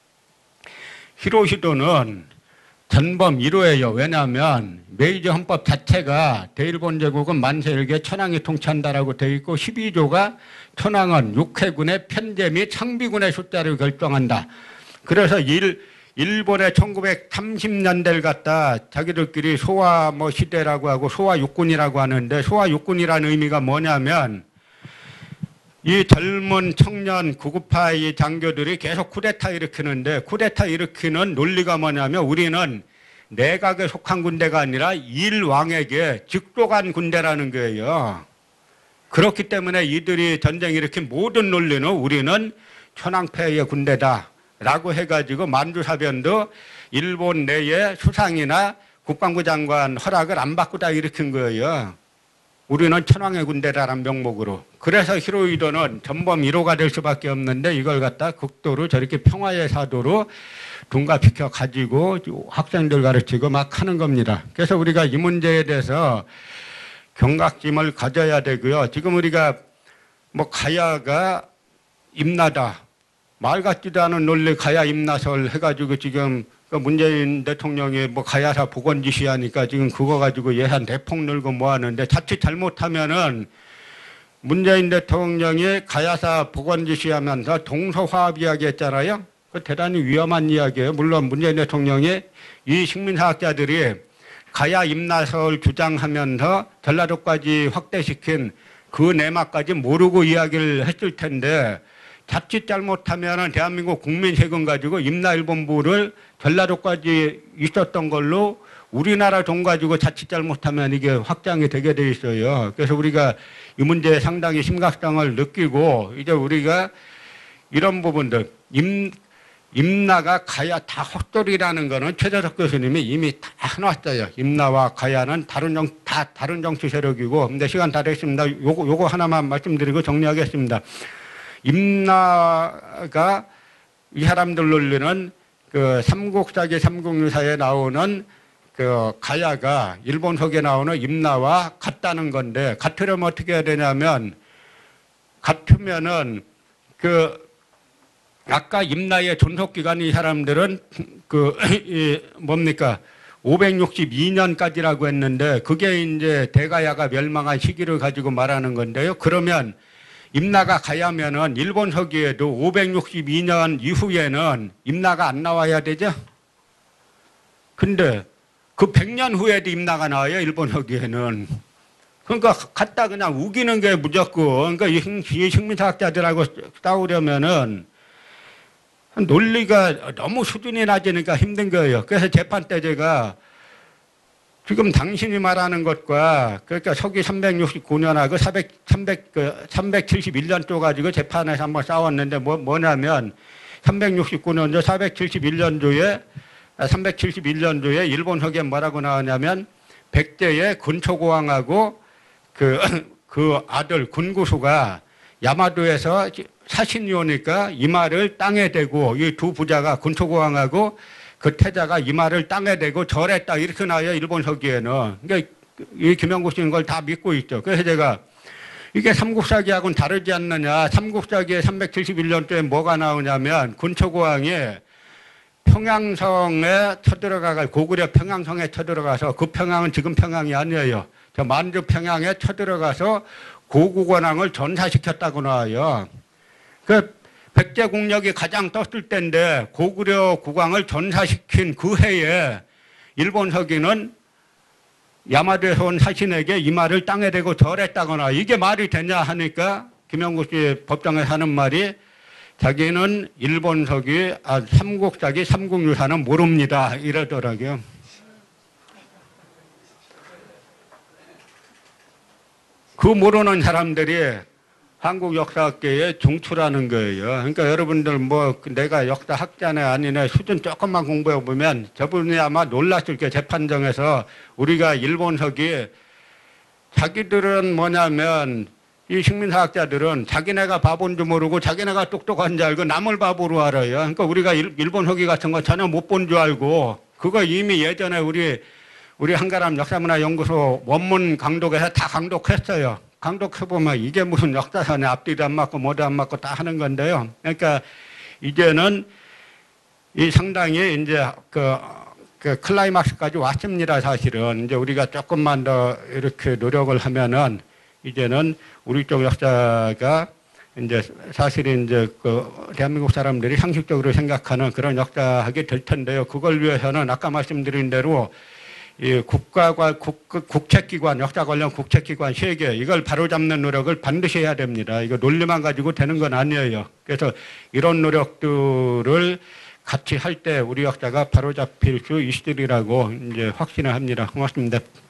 히로히도는 전범 일 호예요. 왜냐하면 메이지 헌법 자체가 대일본 제국은 만세 일개 천황이 통치한다라고 되어 있고 십이 조가 천황은 육해군의 편제 및 창비군의 숫자를 결정한다. 그래서 일, 일본의 천구백삼십 년대를 갖다 자기들끼리 소화 뭐 시대라고 하고 소화 육군이라고 하는데 소화 육군이라는 의미가 뭐냐면 이 젊은 청년 구구파의 장교들이 계속 쿠데타 일으키는데 쿠데타 일으키는 논리가 뭐냐면 우리는 내각에 속한 군대가 아니라 일왕에게 직속한 군대라는 거예요. 그렇기 때문에 이들이 전쟁 일으킨 모든 논리는 우리는 천황폐의 군대다라고 해가지고 만주사변도 일본 내의 수상이나 국방부 장관 허락을 안 받고 다 일으킨 거예요. 우리는 천황의 군대라는 명목으로. 그래서 히로히도는 전범 일 호가 될 수밖에 없는데 이걸 갖다 극도로 저렇게 평화의 사도로 둔갑시켜 가지고 학생들 가르치고 막 하는 겁니다. 그래서 우리가 이 문제에 대해서 경각심을 가져야 되고요. 지금 우리가 뭐 가야가 임나다. 말 같지도 않은 논리 가야 임나설 해가지고 지금 그 문재인 대통령이 뭐 가야사 복원 지시하니까 지금 그거 가지고 예산 대폭 늘고 뭐 하는데 자칫 잘못하면은 문재인 대통령이 가야사 복원 지시하면서 동서화합 이야기 했잖아요. 그 대단히 위험한 이야기예요. 물론 문재인 대통령이 이 식민사학자들이 가야 임나설 주장하면서 전라도까지 확대시킨 그 내막까지 모르고 이야기를 했을 텐데 자칫 잘못하면 대한민국 국민 세금 가지고 임나일본부를 전라도까지 있었던 걸로 우리나라 돈 가지고 자칫 잘못하면 이게 확장이 되게 돼 있어요. 그래서 우리가 이 문제에 상당히 심각성을 느끼고 이제 우리가 이런 부분들 임, 임나가 가야 다 헛소리라는 거는 최재석 교수님이 이미 다 해놨어요. 임나와 가야는 다른 정, 다 다른 정치 세력이고 근데 시간 다 됐습니다. 요거, 요거 하나만 말씀드리고 정리하겠습니다. 임나가 이 사람들 논리는 그 삼국사기 삼국유사에 나오는 그 가야가 일본 속에 나오는 임나와 같다는 건데 같으려면 어떻게 해야 되냐면 같으면은 그 아까 임나의 존속기간이 이 사람들은 그 이 뭡니까 오백육십이 년까지라고 했는데 그게 이제 대가야가 멸망한 시기를 가지고 말하는 건데요. 그러면 임나가 가야면은 일본 서기에도 오백육십이 년 이후에는 임나가 안 나와야 되죠. 근데 그 백 년 후에도 임나가 나와요, 일본 서기에는. 그러니까 갖다 그냥 우기는 게 무조건. 그러니까 이 식민사학자들하고 싸우려면은 논리가 너무 수준이 낮으니까 힘든 거예요. 그래서 재판 때 제가 지금 당신이 말하는 것과 그러니까 서기 삼백육십구 년하고 삼백칠십일 년도 가지고 재판에서 한번 싸웠는데 뭐, 뭐냐면 삼백육십구 년도 사백칠십일 년도에 삼백칠십일 년도에 일본 서기에 뭐라고 나왔냐면 백제의 근초고왕하고 그, 그 아들 군구수가 야마도에서 사신이 오니까 이마를 땅에 대고 이 두 부자가 근초고왕하고 그 태자가 이마를 땅에 대고 절했다 이렇게 나와요, 일본 서기에는. 그러니까 이 김영구 씨는 걸 다 믿고 있죠. 그래서 제가 이게 삼국사기하고는 다르지 않느냐. 삼국사기에 삼백칠십일 년도에 뭐가 나오냐면 근초고왕이 평양성에 쳐들어가가 고구려 평양성에 쳐들어가서 그 평양은 지금 평양이 아니에요. 저 만주 평양에 쳐들어가서 고구관왕을 전사시켰다고 나와요. 그 백제 국력이 가장 떴을 때인데 고구려 국왕을 전사시킨 그 해에 일본 서기는 야마도에서 온 사신에게 이마를 땅에 대고 절했다거나 이게 말이 되냐 하니까 김영구 씨 법정에 하는 말이 자기는 일본 서기, 아, 삼국사기, 삼국유사는 모릅니다 이러더라고요. 그 모르는 사람들이 한국 역사학계에 종출하는 거예요. 그러니까 여러분들 뭐 내가 역사학자네 아니네 수준 조금만 공부해 보면 저분이 아마 놀랐을 게 재판정에서 우리가 일본 서기 자기들은 뭐냐면 이 식민사학자들은 자기네가 바본 줄 모르고 자기네가 똑똑한 줄 알고 남을 바보로 알아요. 그러니까 우리가 일본 서기 같은 거 전혀 못 본 줄 알고 그거 이미 예전에 우리 우리 한가람 역사문화연구소 원문 강독에서 다 강독했어요. 강독해보면 이게 무슨 역사선에 앞뒤도 안 맞고 뭐도 안 맞고 다 하는 건데요. 그러니까 이제는 이 상당히 이제 그, 그 클라이막스까지 왔습니다, 사실은. 이제 우리가 조금만 더 이렇게 노력을 하면은 이제는 우리 쪽 역사가 이제 사실은 이제 그 대한민국 사람들이 상식적으로 생각하는 그런 역사학이 될 텐데요. 그걸 위해서는 아까 말씀드린 대로 이 국가과 국, 국책기관, 역사 관련 국책기관 세 개, 이걸 바로잡는 노력을 반드시 해야 됩니다. 이거 논리만 가지고 되는 건 아니에요. 그래서 이런 노력들을 같이 할 때 우리 역사가 바로잡힐 수 있으리라고 이제 확신을 합니다. 고맙습니다.